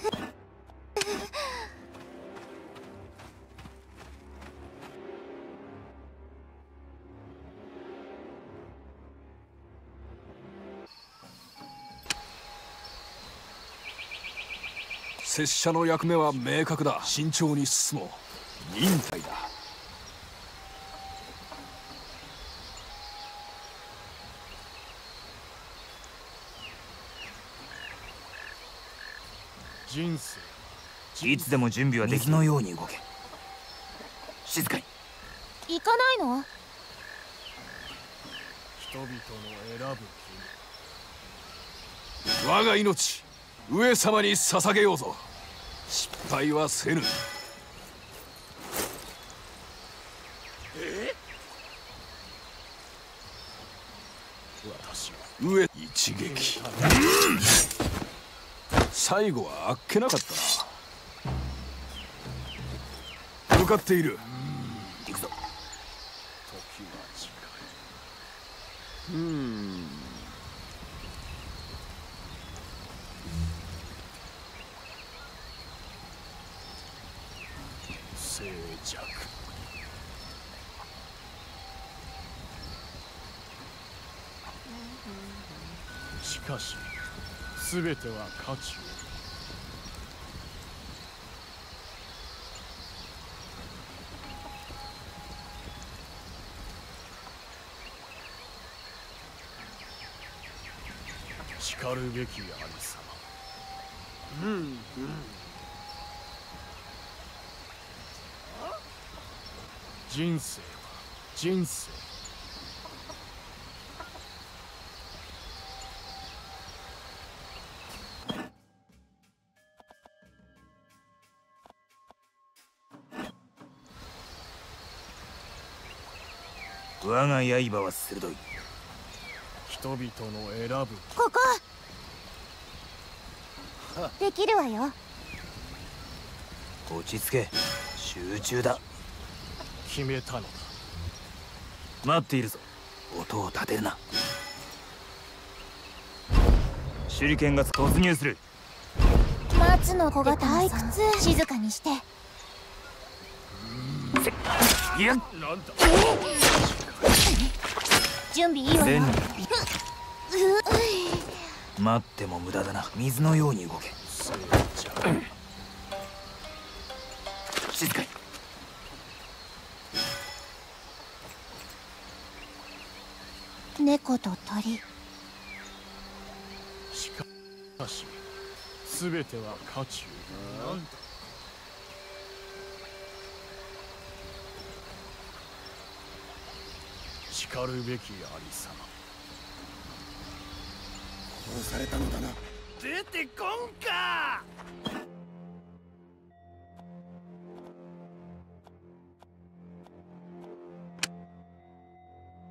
拙者の役目は明確だ。慎重に進もう。忍耐だ。 人生。 いつでも準備はでき水のように動け。静かに。 行かないの？ 人々の選ぶ義務。 我が命、上様に捧げようぞ。失敗はせぬ。 私は上一撃。最後はあっけなかったな。向かっている。 行くぞ。 時は近い。うん静寂。しかし全ては家中。しかるべきありさま。うんうん。人生は人生。 我が刃は鋭い。 人々の選ぶ。 ここ。できるわよ。 落ち着け。集中だ。 決めたのだ。 待っているぞ。音を立てるな。手裏剣が突入する。 松の小型退屈。静かにして。 いや、 なんだ。 準備いいわよ。 待っても無駄だな。水のように動け。 静寂。 静かに。 猫と鳥。 しかし全ては家中。なんだ。しかるべきありさま。 殺されたのだな。 出てこんか。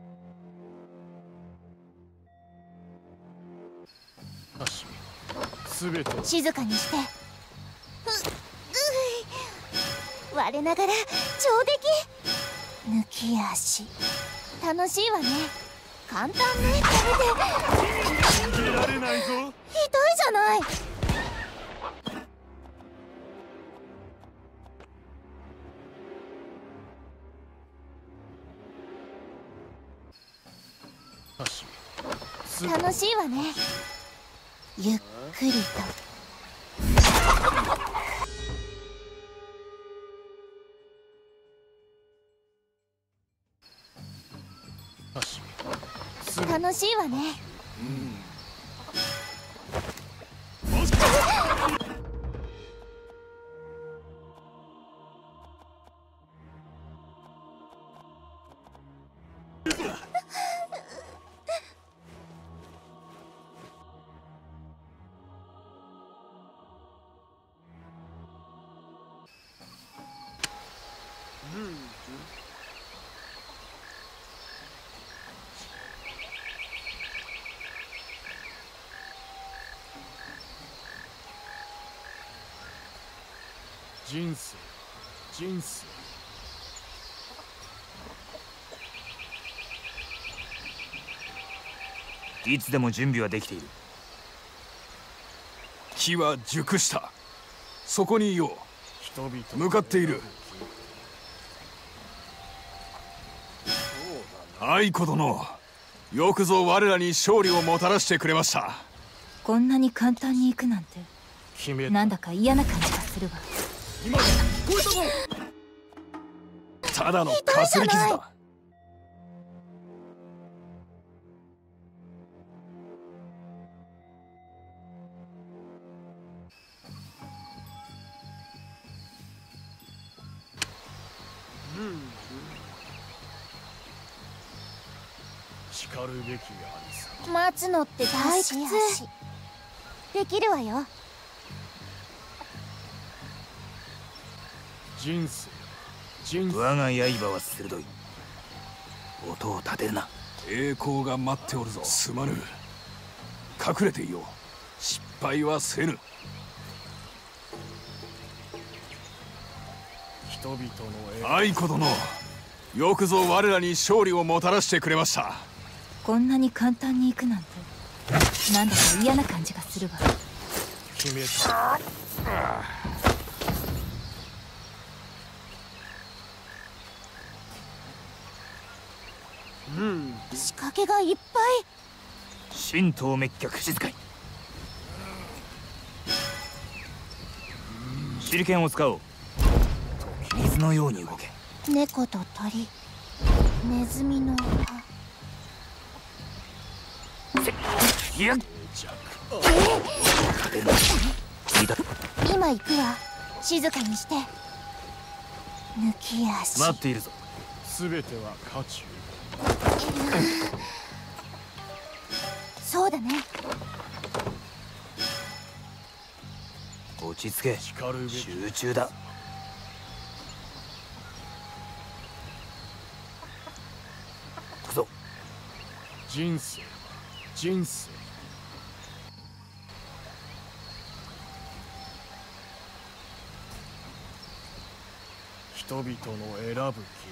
しかしすべて静かにして。うう我ながら上出来。抜き足楽しいわね。簡単ね。食べて。 逃げられないぞ。 ひどいじゃない。楽しいわね。ゆっくりと。楽しいわね。 人生人生いつでも準備はできている。 木は熟した。そこにいよう。 人々 向かっている。愛子殿、よくぞ我らに勝利をもたらしてくれました。 こんなに簡単に行くなんて決めなんだか嫌な感じがするわ。 今聞こえたぞ。 ただのかすり傷だ。 しかるべきありさ。 待つのって退屈。できるわよ。 人生人生我が刃は鋭い。音を立てるな。 栄光が待っておるぞ。すまぬ。隠れていよう。失敗はせぬ。 人々の愛子殿、よくぞ我らに勝利をもたらしてくれました。 こんなに簡単に行くなんてなんだか嫌な感じがするわ。 決めた。 仕掛けがいっぱい。 神道滅却。静かに。手裏剣を使おう。水のように動け。 猫と鳥、ネズミの歯。 いや立てるな。聞いた。 今行くわ。静かにして。抜き足。 待っているぞ。 すべては家中。 そうだね。 落ち着け。 しかるべき集中だ。行くぞ。 人生人生人々の選ぶ義務。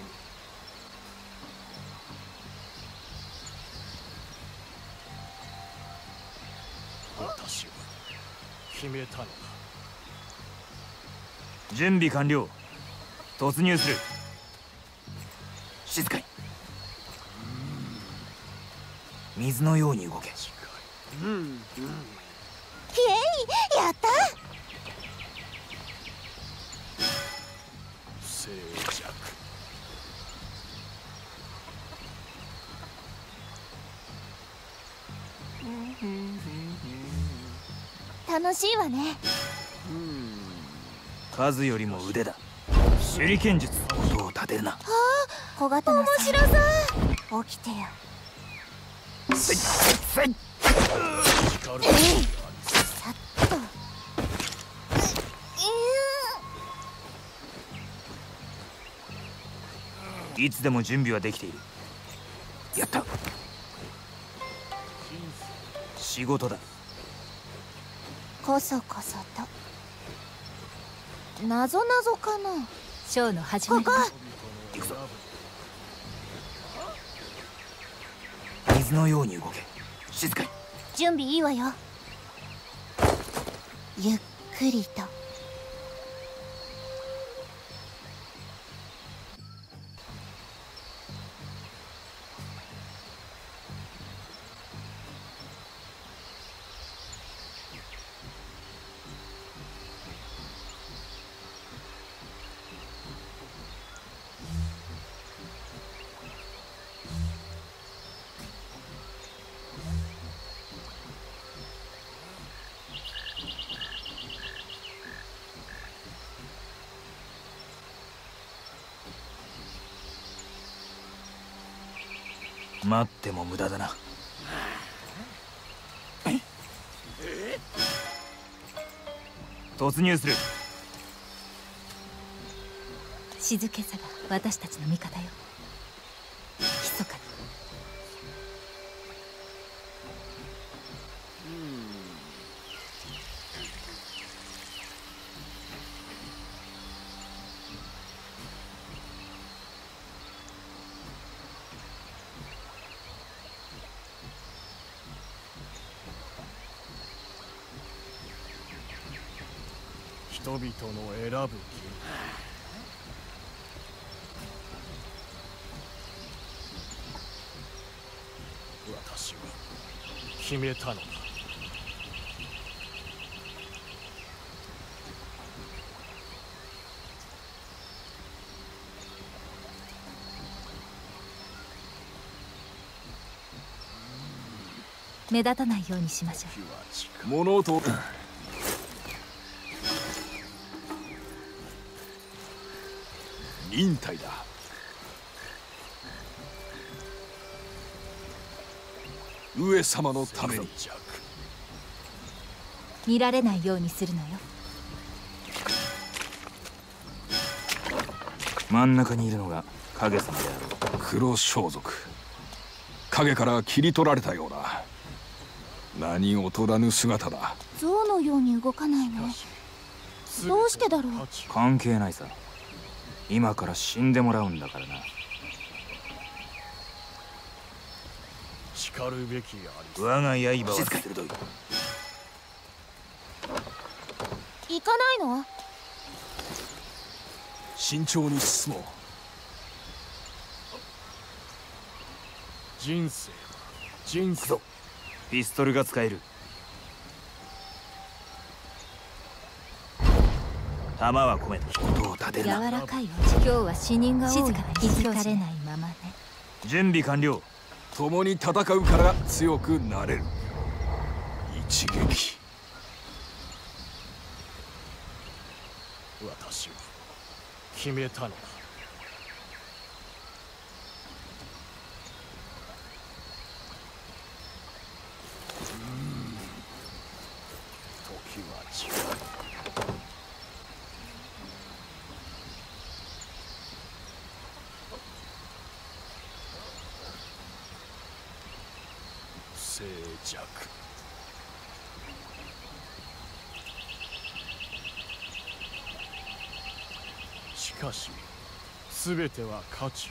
私は決めたのだ。 準備完了。突入する。静かに。水のように動け。 イエイ、やった。 静寂。 楽しいわね。 数よりも腕だ。手裏剣術。音を立てるな。 小型の面白そう。起きてよ。 せいせい。 しかるべきありさ。 さっと。 いつでも準備はできている。やった。仕事だ。 こそこそとなぞなぞかな。 ショーの始まり。 ここ水のように動け。静かに。 準備いいわよ。ゆっくりと。 待っても無駄だな。突入する。 静けさが私たちの味方よ。密かに。 人々の選ぶ私は決めたのだ。 目立たないようにしましょう。 物音忍耐だ。上様のために。 見られないようにするのよ。 真ん中にいるのが影様であろう。 黒装束。影から切り取られたような。何劣らぬ姿だ。 象のように動かないね。どうしてだろう。 関係ないさ。今から死んでもらうんだからな。 叱るべきあり。 我が刃は鋭い。 行かないの？ 慎重に進もう。 人生は人生。 ピストルが使える。弾は込めた。音を立てるな。 柔らかいおち。今日は死人が多い。静かに気づかれないままね。 準備完了。 共に戦うから強くなれる。一撃。 私は決めたのだ。時は近い。静寂。しかし全ては渦中。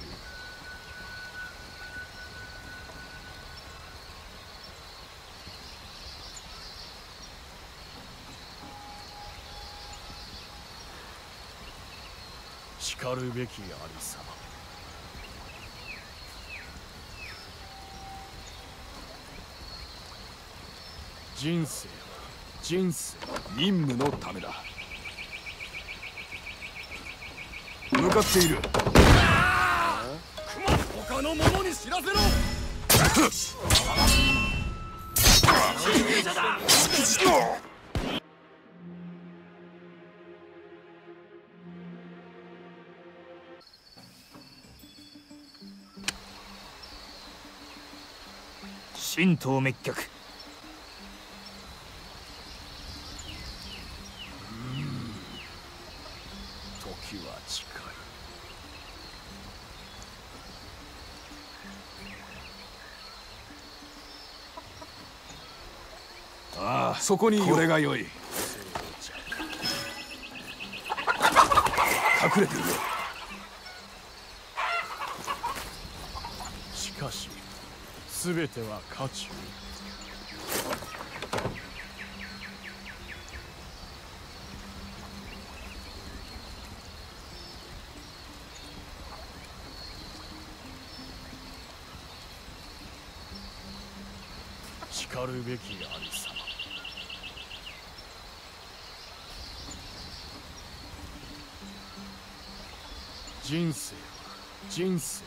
叱るべきありさま。人生は人生。 任務のためだ。向かっている。 他の者に知らせろ。 神道滅却。 時は近い。 ああ、そこにこれが良い。 隠れていよしかし全ては渦中。しかるべきありさま。人生は人生。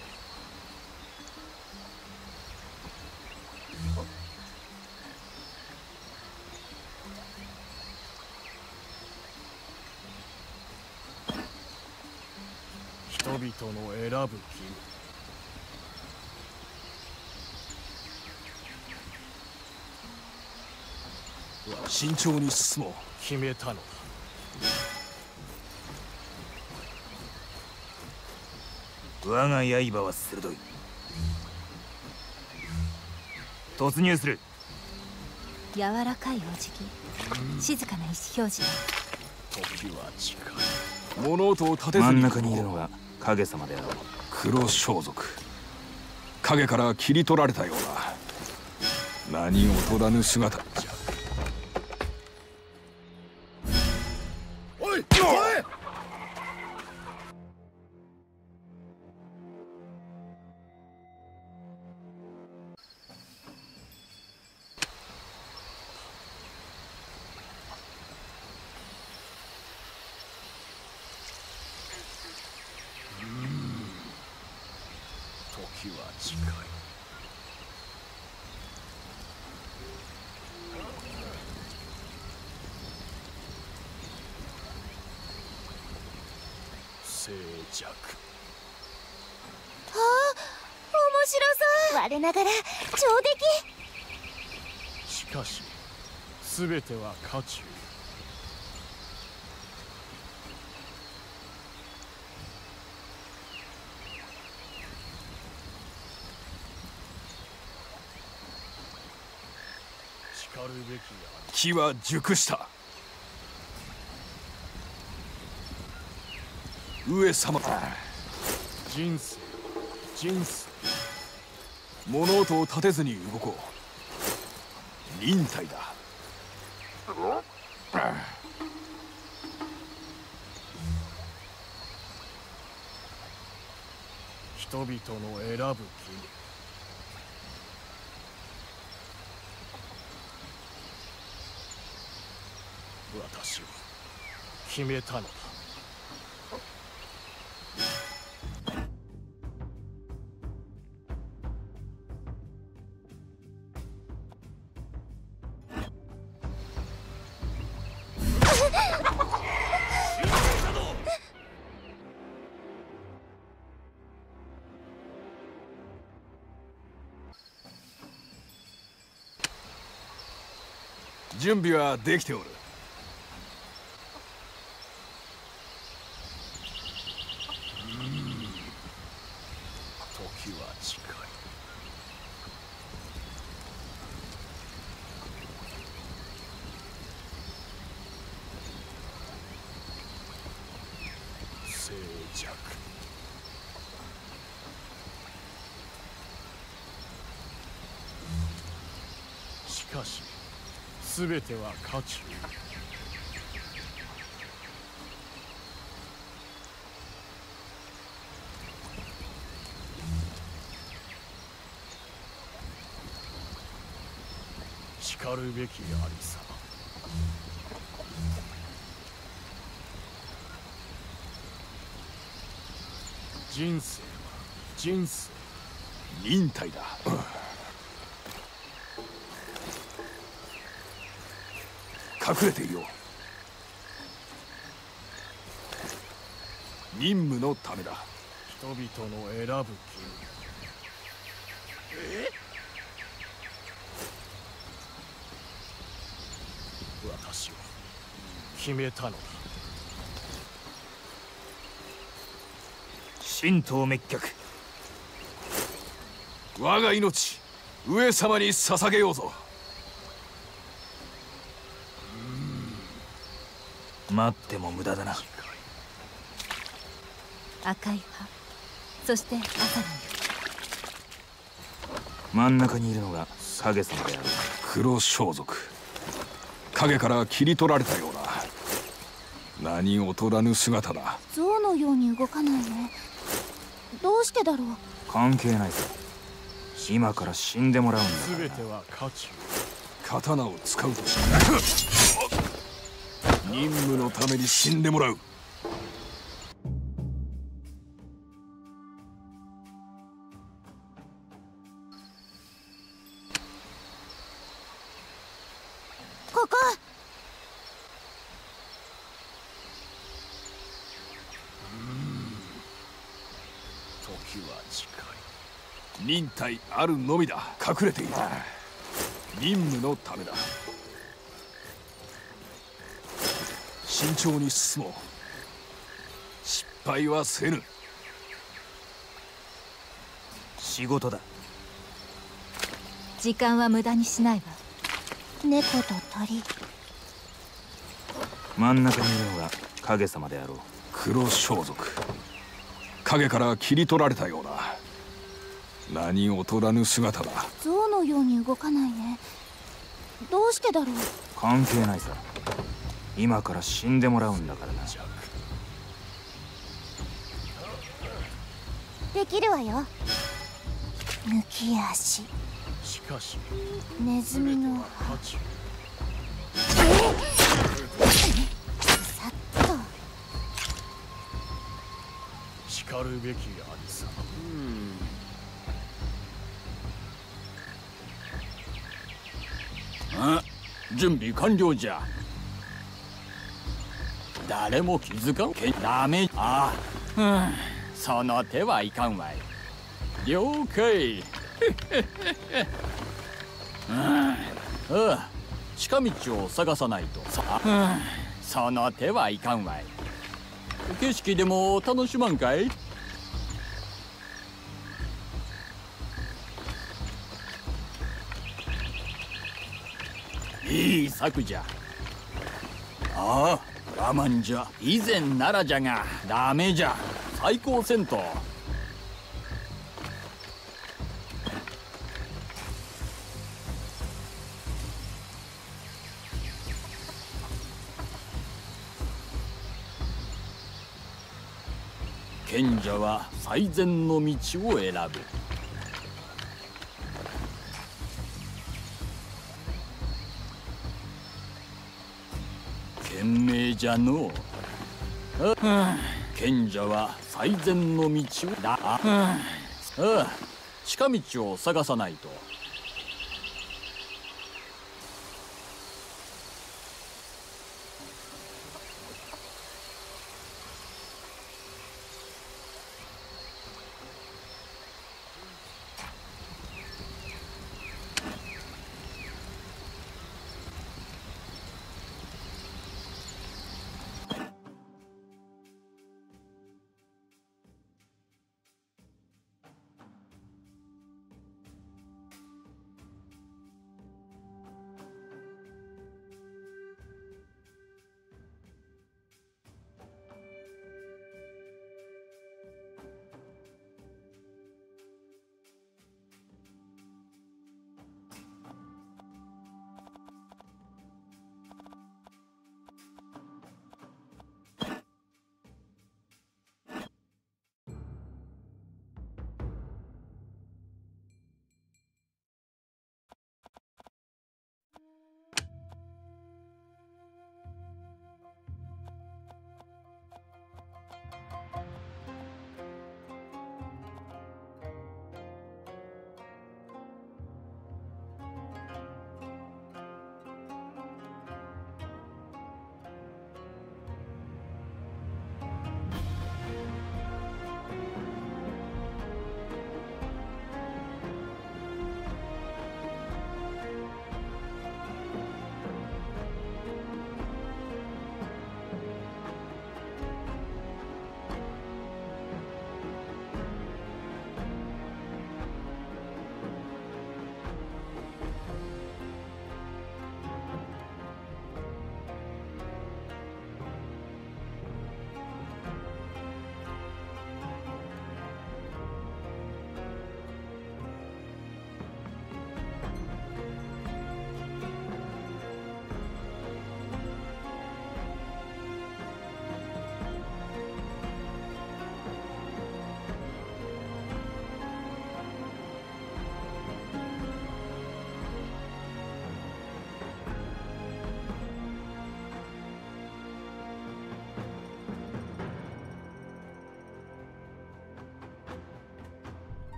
人々の選ぶ義務。 慎重に進もう。 決めたのだ。 我が刃は鋭い。突入する。 柔らかいお辞儀、静かな意思表示。 時は近い。 物音を立てずに真ん中にいるのが影様であろう。 黒装束、影から切り取られたような何劣らぬ姿。 おいおい。時は近い。静寂。 ああ、面白そう。我ながら上出来。 しかし全ては渦中。しかるべきあり。 木は熟した。上様。 人生人生。 物音を立てずに動こう。忍耐だ。 人々の選ぶ義務。私は決めたのだ。 準備はできておる。 時は近い。静寂。しかし全ては渦中。しかるべきありさま。人生は人生。 忍耐だ。隠れていよう。任務のためだ。 人々の選ぶ義務。私は決めたのだ。 神道滅却。 我が命上様に捧げようぞ。 待っても無駄だな。 赤い葉、そして朝が真ん中にいるのが影様である。 黒装束、影から切り取られたような何劣らぬ姿だ。 象のように動かないね。どうしてだろう。 関係ないさ。今から死んでもらうんだ。 全ては家中。 刀を使うとした任務のために死んでもらう。 ここ。 時は近い。 忍耐あるのみだ。隠れている。任務のためだ。慎重に進もう。失敗はせぬ。 仕事だ。 時間は無駄にしないわ。 猫と鳥。 真ん中にいるのが影様であろう。 黒装束、影から切り取られたような何劣らぬ姿だ。 象のように動かないね。どうしてだろう。 関係ないさ。今から死んでもらうんだからな。 できるわよ。抜き足。 しかしネズミの歯。 家中。 さっと。 叱るべきありさ。 あ、準備完了じゃ。誰も気づかんけダメ。ああ、うん、その手はいかんわい。了解。うん、ああ、近道を探さないと。さ、うん、その手はいかんわい。景色でも楽しまんかい。いい策じゃ。ああ、我慢じゃ。以前ならじゃがダメじゃ。最高せんと。賢者は最善の道を選ぶ。賢明じゃのう。賢者は最善の道をだ。ああ、近道を探さないと。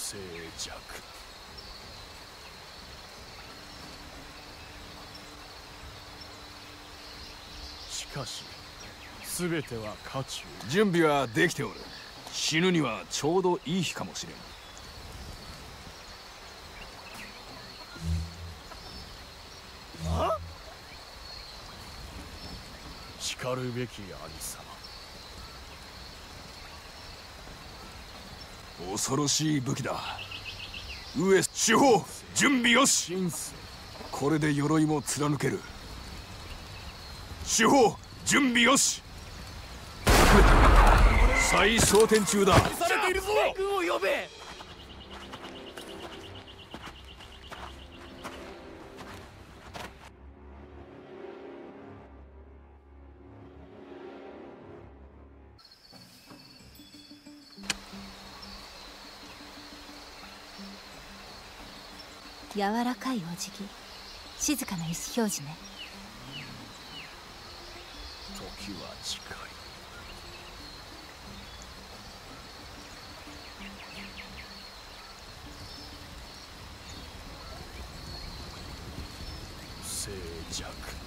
静寂。しかし全ては渦中。 準備はできておる。死ぬにはちょうどいい日かもしれん。 しかるべきありさま。 恐ろしい武器だ。上主砲準備よし。 人生これで鎧も貫ける。主砲準備よし。再装填中だ。 されているぞ。軍を呼べ。 柔らかいお辞儀、静かな意思表示ね。 時は近い。静寂。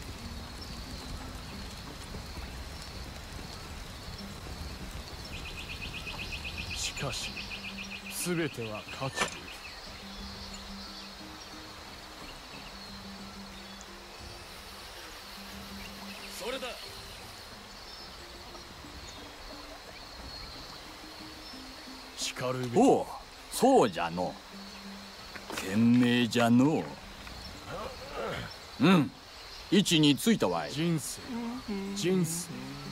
しかし全ては渦中。それだ。しかるべき。 おお、そうじゃの。賢明じゃの。うん、位置についたわい。 人生人生。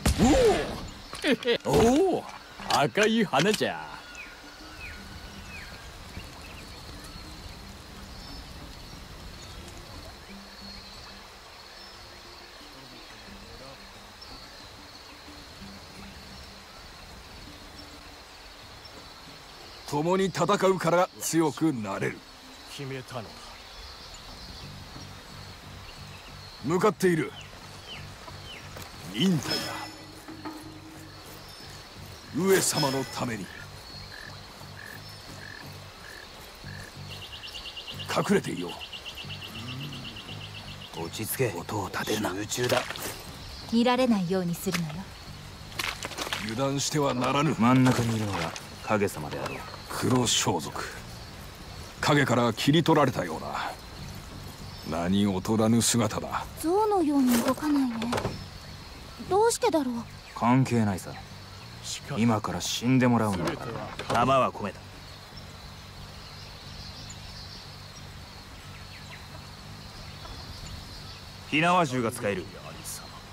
おおおお、赤い花じゃ。 共に戦うから強くなれる。 決めたのだ。 向かっている。忍耐だ。上様のために。隠れていよ落ち着け。音を立てるな。集中だ。 見られないようにするのよ。 う。油断してはならぬ。 真ん中にいるのが影様であろう。 黒装束。影から切り取られたような。何劣らぬ姿だ。 象のように動かないね。どうしてだろう。 関係ないさ。 しかし今から死んでもらうんだから。弾は込めた。火縄銃が使える。 ありさま。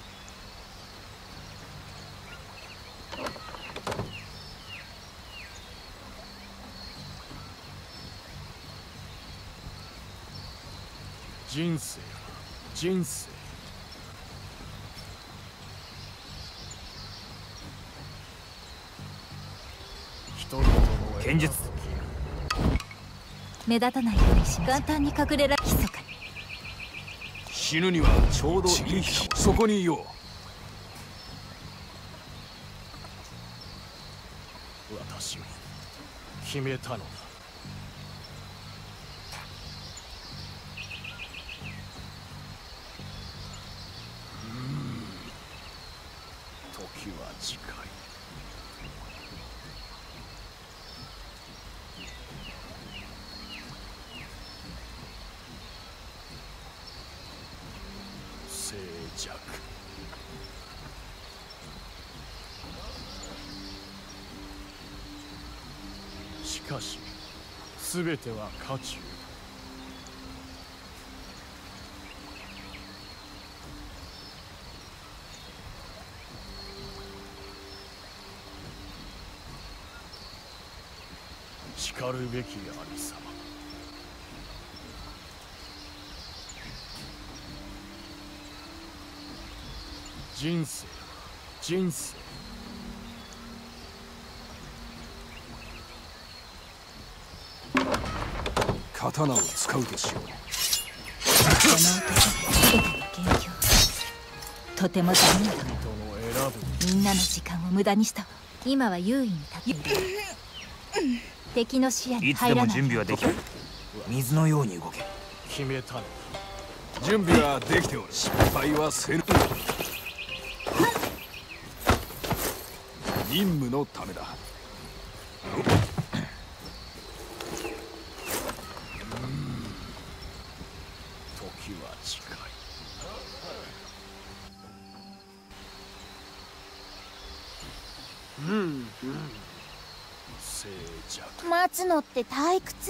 人生人生。人々の剣術。 目立たないようにしましょう。簡単に隠れられ密かに。 死ぬにはちょうどいい日かも。そこにいよう。私は決めたのだ。時は近い。静寂。しかし全ては渦中。しかるべきありさま。人生人生。 刀を使うとしよう。 この男が全ての元凶。とても残念だわ。 人の選ぶ。 みんなの時間を無駄にしたわ。今は優位に立っている。 敵の視野にいつでも入らない。 準備はできる。水のように動け。 決めたの準備はできておる。失敗はせぬ。任務のためだ。 時は近い。うんうん静寂。 待つのって退屈。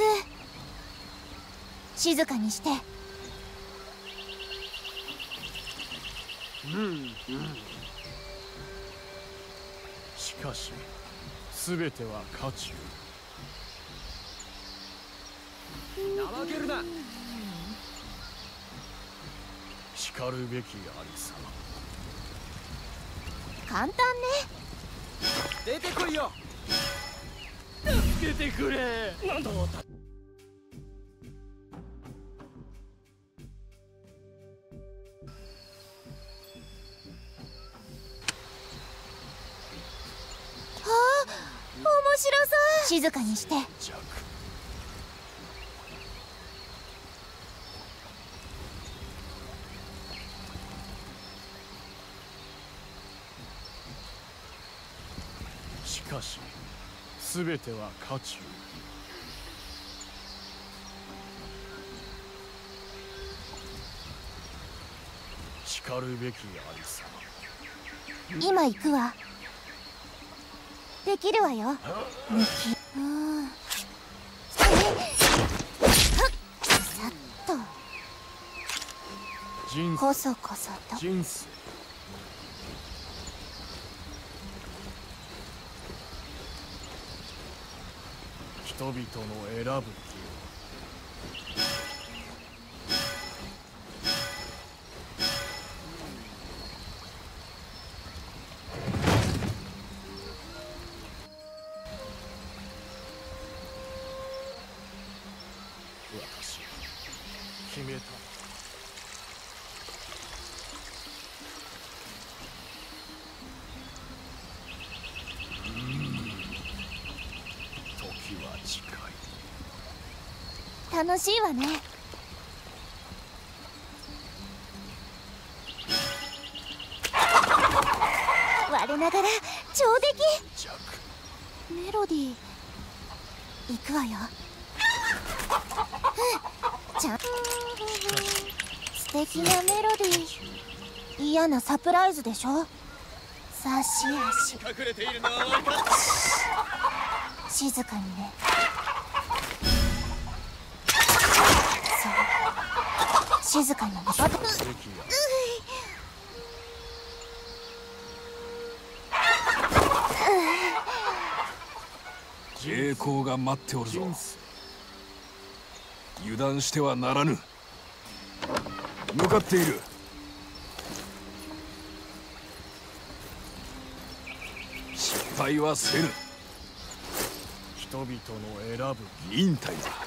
静かにして。 うんうんしかし全ては渦中。 怠けるな。 叱るべきありさま。 簡単ね。 出てこいよ。 助けてくれ。なんだ面白そう。静かにして。 弱。しかし全ては渦中。叱るべきありさま。 今行くわ。できるわよ。抜き。うんさっと人こそこそと。 人生。人々の選ぶ私決めた。時は近い。 楽しいわね。我ながら上出弱。 来。メロディー行くわよ。うんちゃん素敵なメロディー。嫌なサプライズでしょ。差し足。 隠れているのは分かっ静かにね。そう静かにね。あとべきあ栄光が待っておるぞ。 人生。 油断してはならぬ。向かっている。失敗はせぬ。 人々の選ぶ忍耐だ。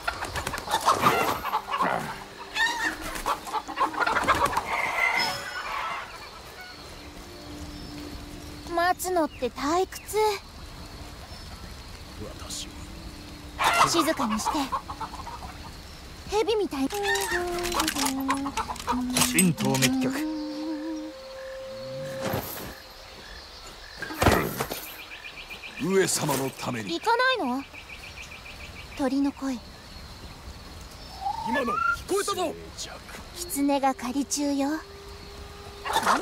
待つのって退屈。 私は静かにして。蛇みたい。 神道滅却。 上様のために。 行かないの？鳥の声。 今の聞こえたぞ。 静寂。 狐が狩り中よ。簡単ね。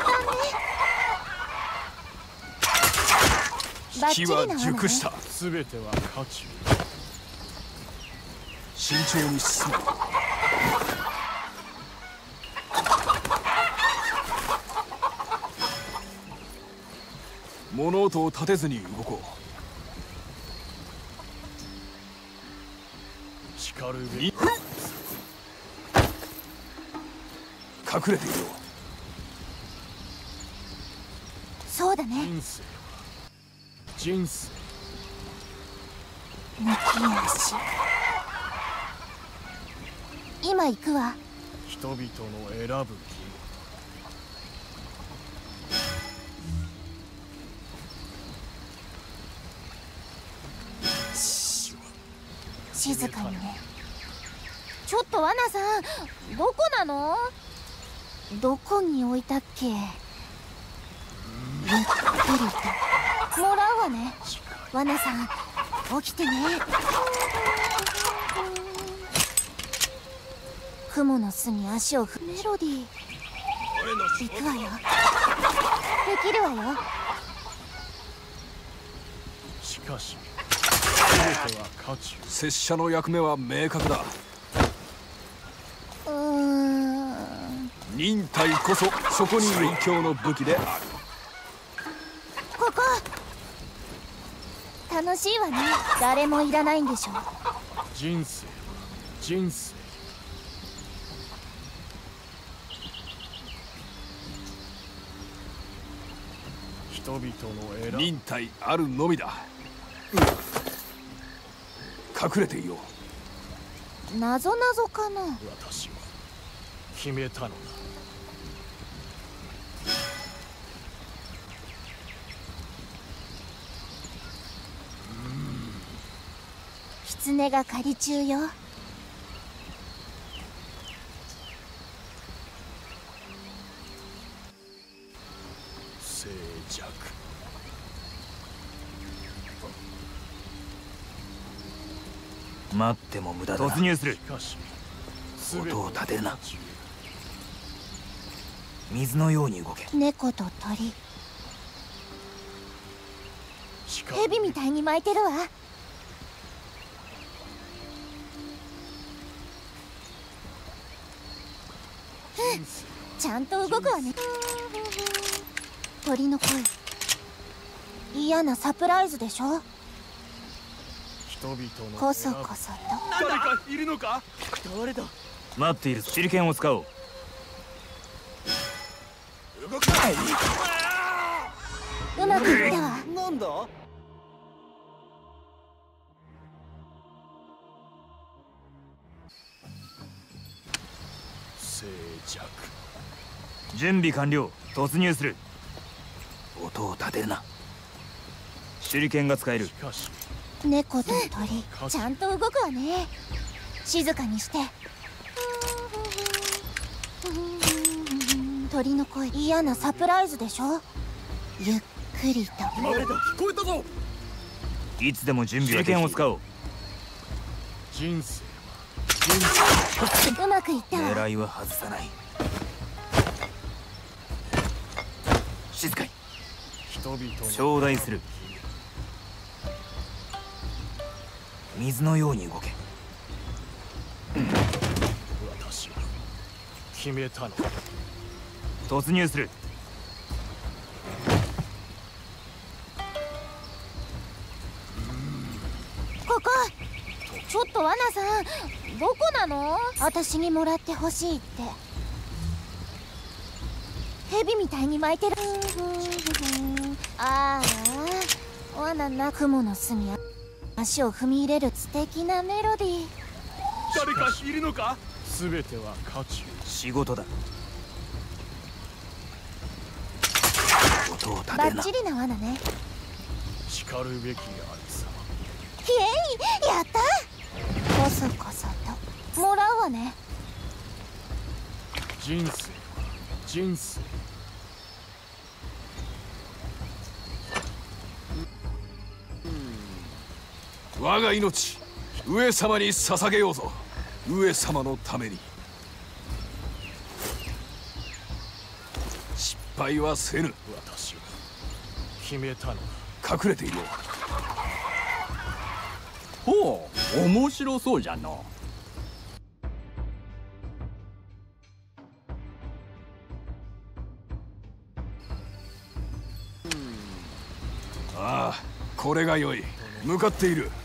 バッチリな機はわね。 熟した。 全ては渦中。 慎重に進め。物音を立てずに動こう。叱るべき。 隠れていよそうだね。 人生は人生。 抜き足。今行くわ。 人々の選ぶ義。 静かにね。ちょっとワナさん、どこなの？どこに置いたっけ？ゆっくりともらうわね。ワナさん、起きてね。雲の巣に足を踏むメロディー。行くわよ。できるわよ。 しかし全ては家中。 拙者の役目は明確だ。 うーん、 忍耐こそそこに最強の武器である。 ここ楽しいわね。誰もいらないんでしょ。 人生人生人々の選び。 忍耐あるのみだ。隠れていよう。 なぞなぞかな。 私は決めたのだ。 狐が狩り中よ。 静寂。 待っても無駄だ。突入する。 しかし音を立てるな。 全ては家中。 水のように動け。 猫と鳥、 しか蛇みたいに巻いてるわ。 人生ちゃんと動くわね。鳥の声、嫌なサプライズでしょ。 人々のこそ選び。 こそと。 誰かいるのか？誰だ？ 待っているぞ。手裏剣を使おう。 動くな。 うまくいったわ。 なんだ？ 静寂。 準備完了。突入する。音を立てるな。手裏剣が使えるし。かし猫と鳥、ちゃんと動くわね。静かにして。鳥の声、嫌なサプライズでしょ。ゆっくりと。 誰だ？聞こえたぞ。 いつでも準備はできる。手裏剣を使おう。 人生うまくいったわ。 狙いは外さない。静かに人々の頂戴する。水のように動け。 私は決めたのだ。 突入する。 ここちょっとワナさん、どこなの？私にもらってほしいって。蛇みたいに巻いてる。ああ、ワナな。雲の巣に足を踏み入れる素敵なメロディー。 誰かいるのか？全ては家中。 仕事だ。音を立てるな。 バッチリなワナね。 叱るべきありさイエイ、やった。こそこそともらうわね。 人生は人生。 我が命、上様に捧げようぞ。上様のために。失敗はせぬ。 私は決めたのだ。 隠れていよう。 ほう、面白そうじゃの。 ああ、これが良い。向かっている。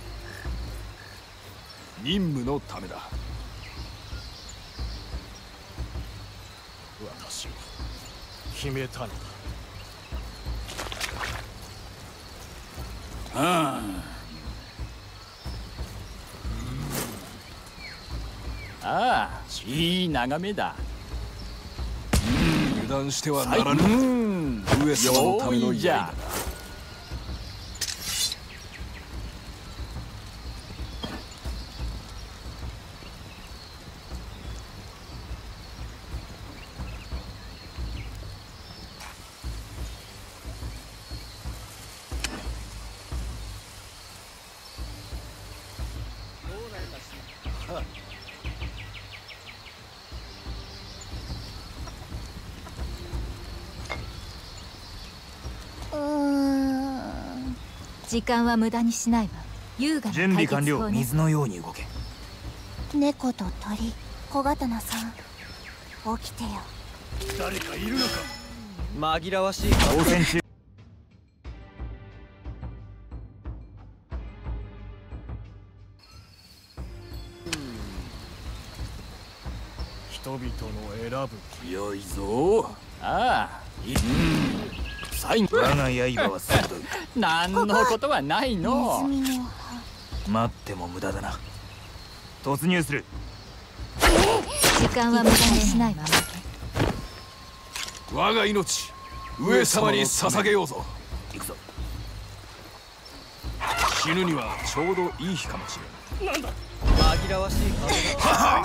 任務のためだ。 私は決めたのだ。 ああ、いい眺めだ。 油断してはならぬ。 うん上様のための用意じゃ刃だ。 うーん。 時間は無駄にしないわ。優雅な準備完了。 解決法ね。 水のように動け。 猫と鳥、小刀さん、起きてよ。 誰かいるのか。 紛らわしい応戦中。 人々の選ぶ。 よいぞ。ああ、いい。最後。 我が刃は鋭い。 何のことはないの。 ネズミの葉。 待っても無駄だな。突入する。 時間は無駄にしないわ。 我が命上様に捧げようぞ。 行くぞ。 死ぬにはちょうどいい日かもしれん。 紛らわしい風が。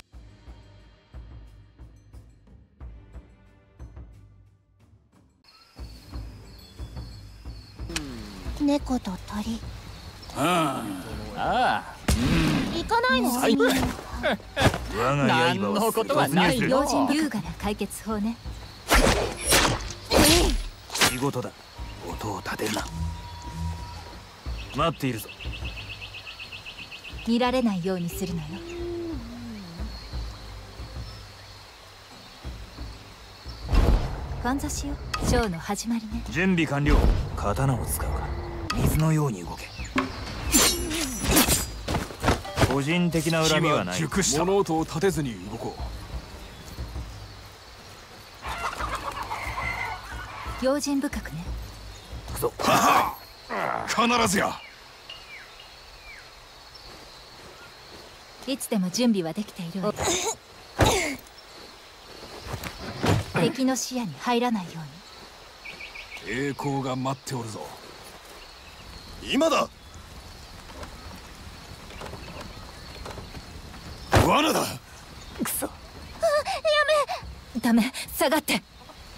猫と鳥。 ああ。 行かないの？ 最後。 我が何刃はのことはない突入よ。 用心優雅な解決法ね。 する。仕事だ。音を立てるな。待っているぞ。 見られないようにするのよ。かんざしよ。ショーの始まりね。 準備完了。刀を使うか。水のように動け。個人的な恨みはない。 熟した物音を立てずに動こう。用心深くね。 行くぞ。 必ずや。 いつでも準備はできているわよ。敵の視野に入らないように。 栄光が待っておるぞ。 今だ。罠だ。 くそ。やめ。ダメ、下がって。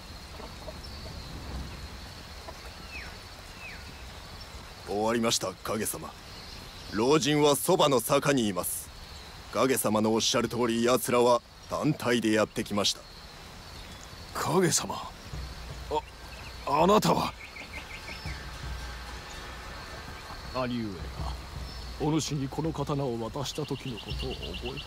終わりました、影様。老人はそばの坂にいます。影様のおっしゃる通り、奴らは単体でやってきました。 影様、あ、あなたは。 兄上がお主にこの刀を渡した時のことを覚えている。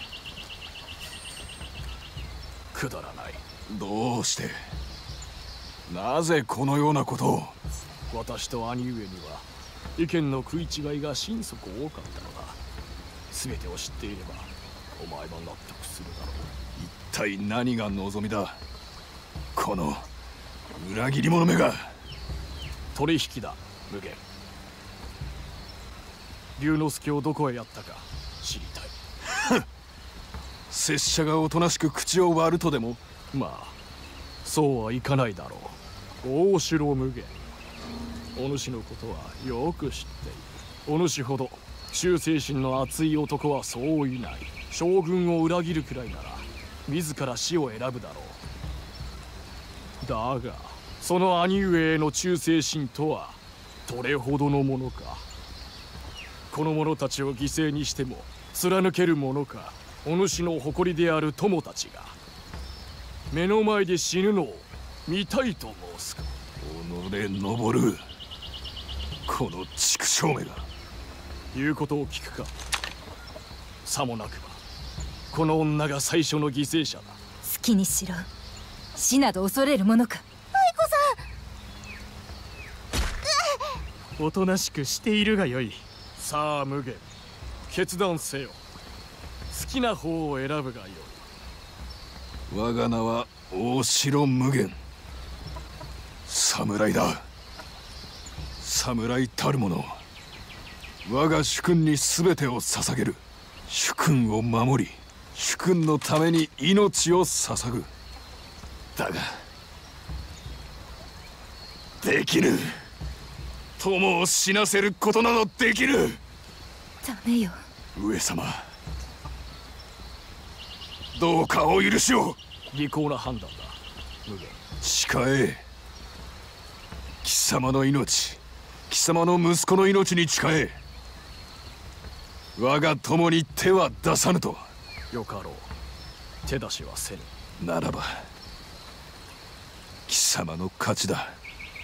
くだらない。 どうして、なぜこのようなことを。 私と兄上には意見の食い違いが心底多かったのだ。全てを知っていればお前も納得するだろう。 一体何が望みだ、この裏切り者めが。 取引だ、無限。龍之介をどこへやったか知りたい。 拙者がおとなしく口を割るとでも。 まあそうはいかないだろう。大城無限、お主のことはよく知っている。お主ほど忠誠心の熱い男はそういない。将軍を裏切るくらいなら自ら死を選ぶだろう。だがその兄上への忠誠心とはどれほどのものか。この者たちを犠牲にしても貫けるものか。お主の誇りである友たちが目の前で死ぬのを見たいと申すか。 己登るこの畜生めが。 言うことを聞くか。さもなくばこの女が最初の犠牲者だ。 好きにしろ。死など恐れるものか。 おとなしくしているがよい。さあ無限、決断せよ。好きな方を選ぶがよい。 我が名は大城無限。侍だ。侍たる者、我が主君に全てを捧げる。主君を守り、主君のために命を捧ぐ。だができぬ。友を死なせることなどできぬ。 ダメよ。 上様、どうかお許しを。 利口な判断だ無限。 誓え。貴様の命、貴様の息子の命に誓え。 我が友に手は出さぬと。 よかろう。手出しはせぬ。 ならば貴様の勝ちだ。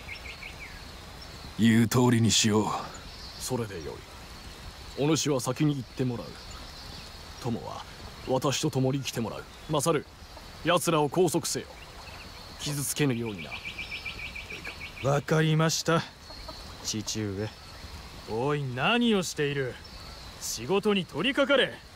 言う通りにしよう。 それでよい。お主は先に行ってもらう。友は私と共に来てもらう。マサル、奴らを拘束せよ。傷つけぬようにな。 わかりました、父上。おい、何をしている。仕事に取り掛かれ。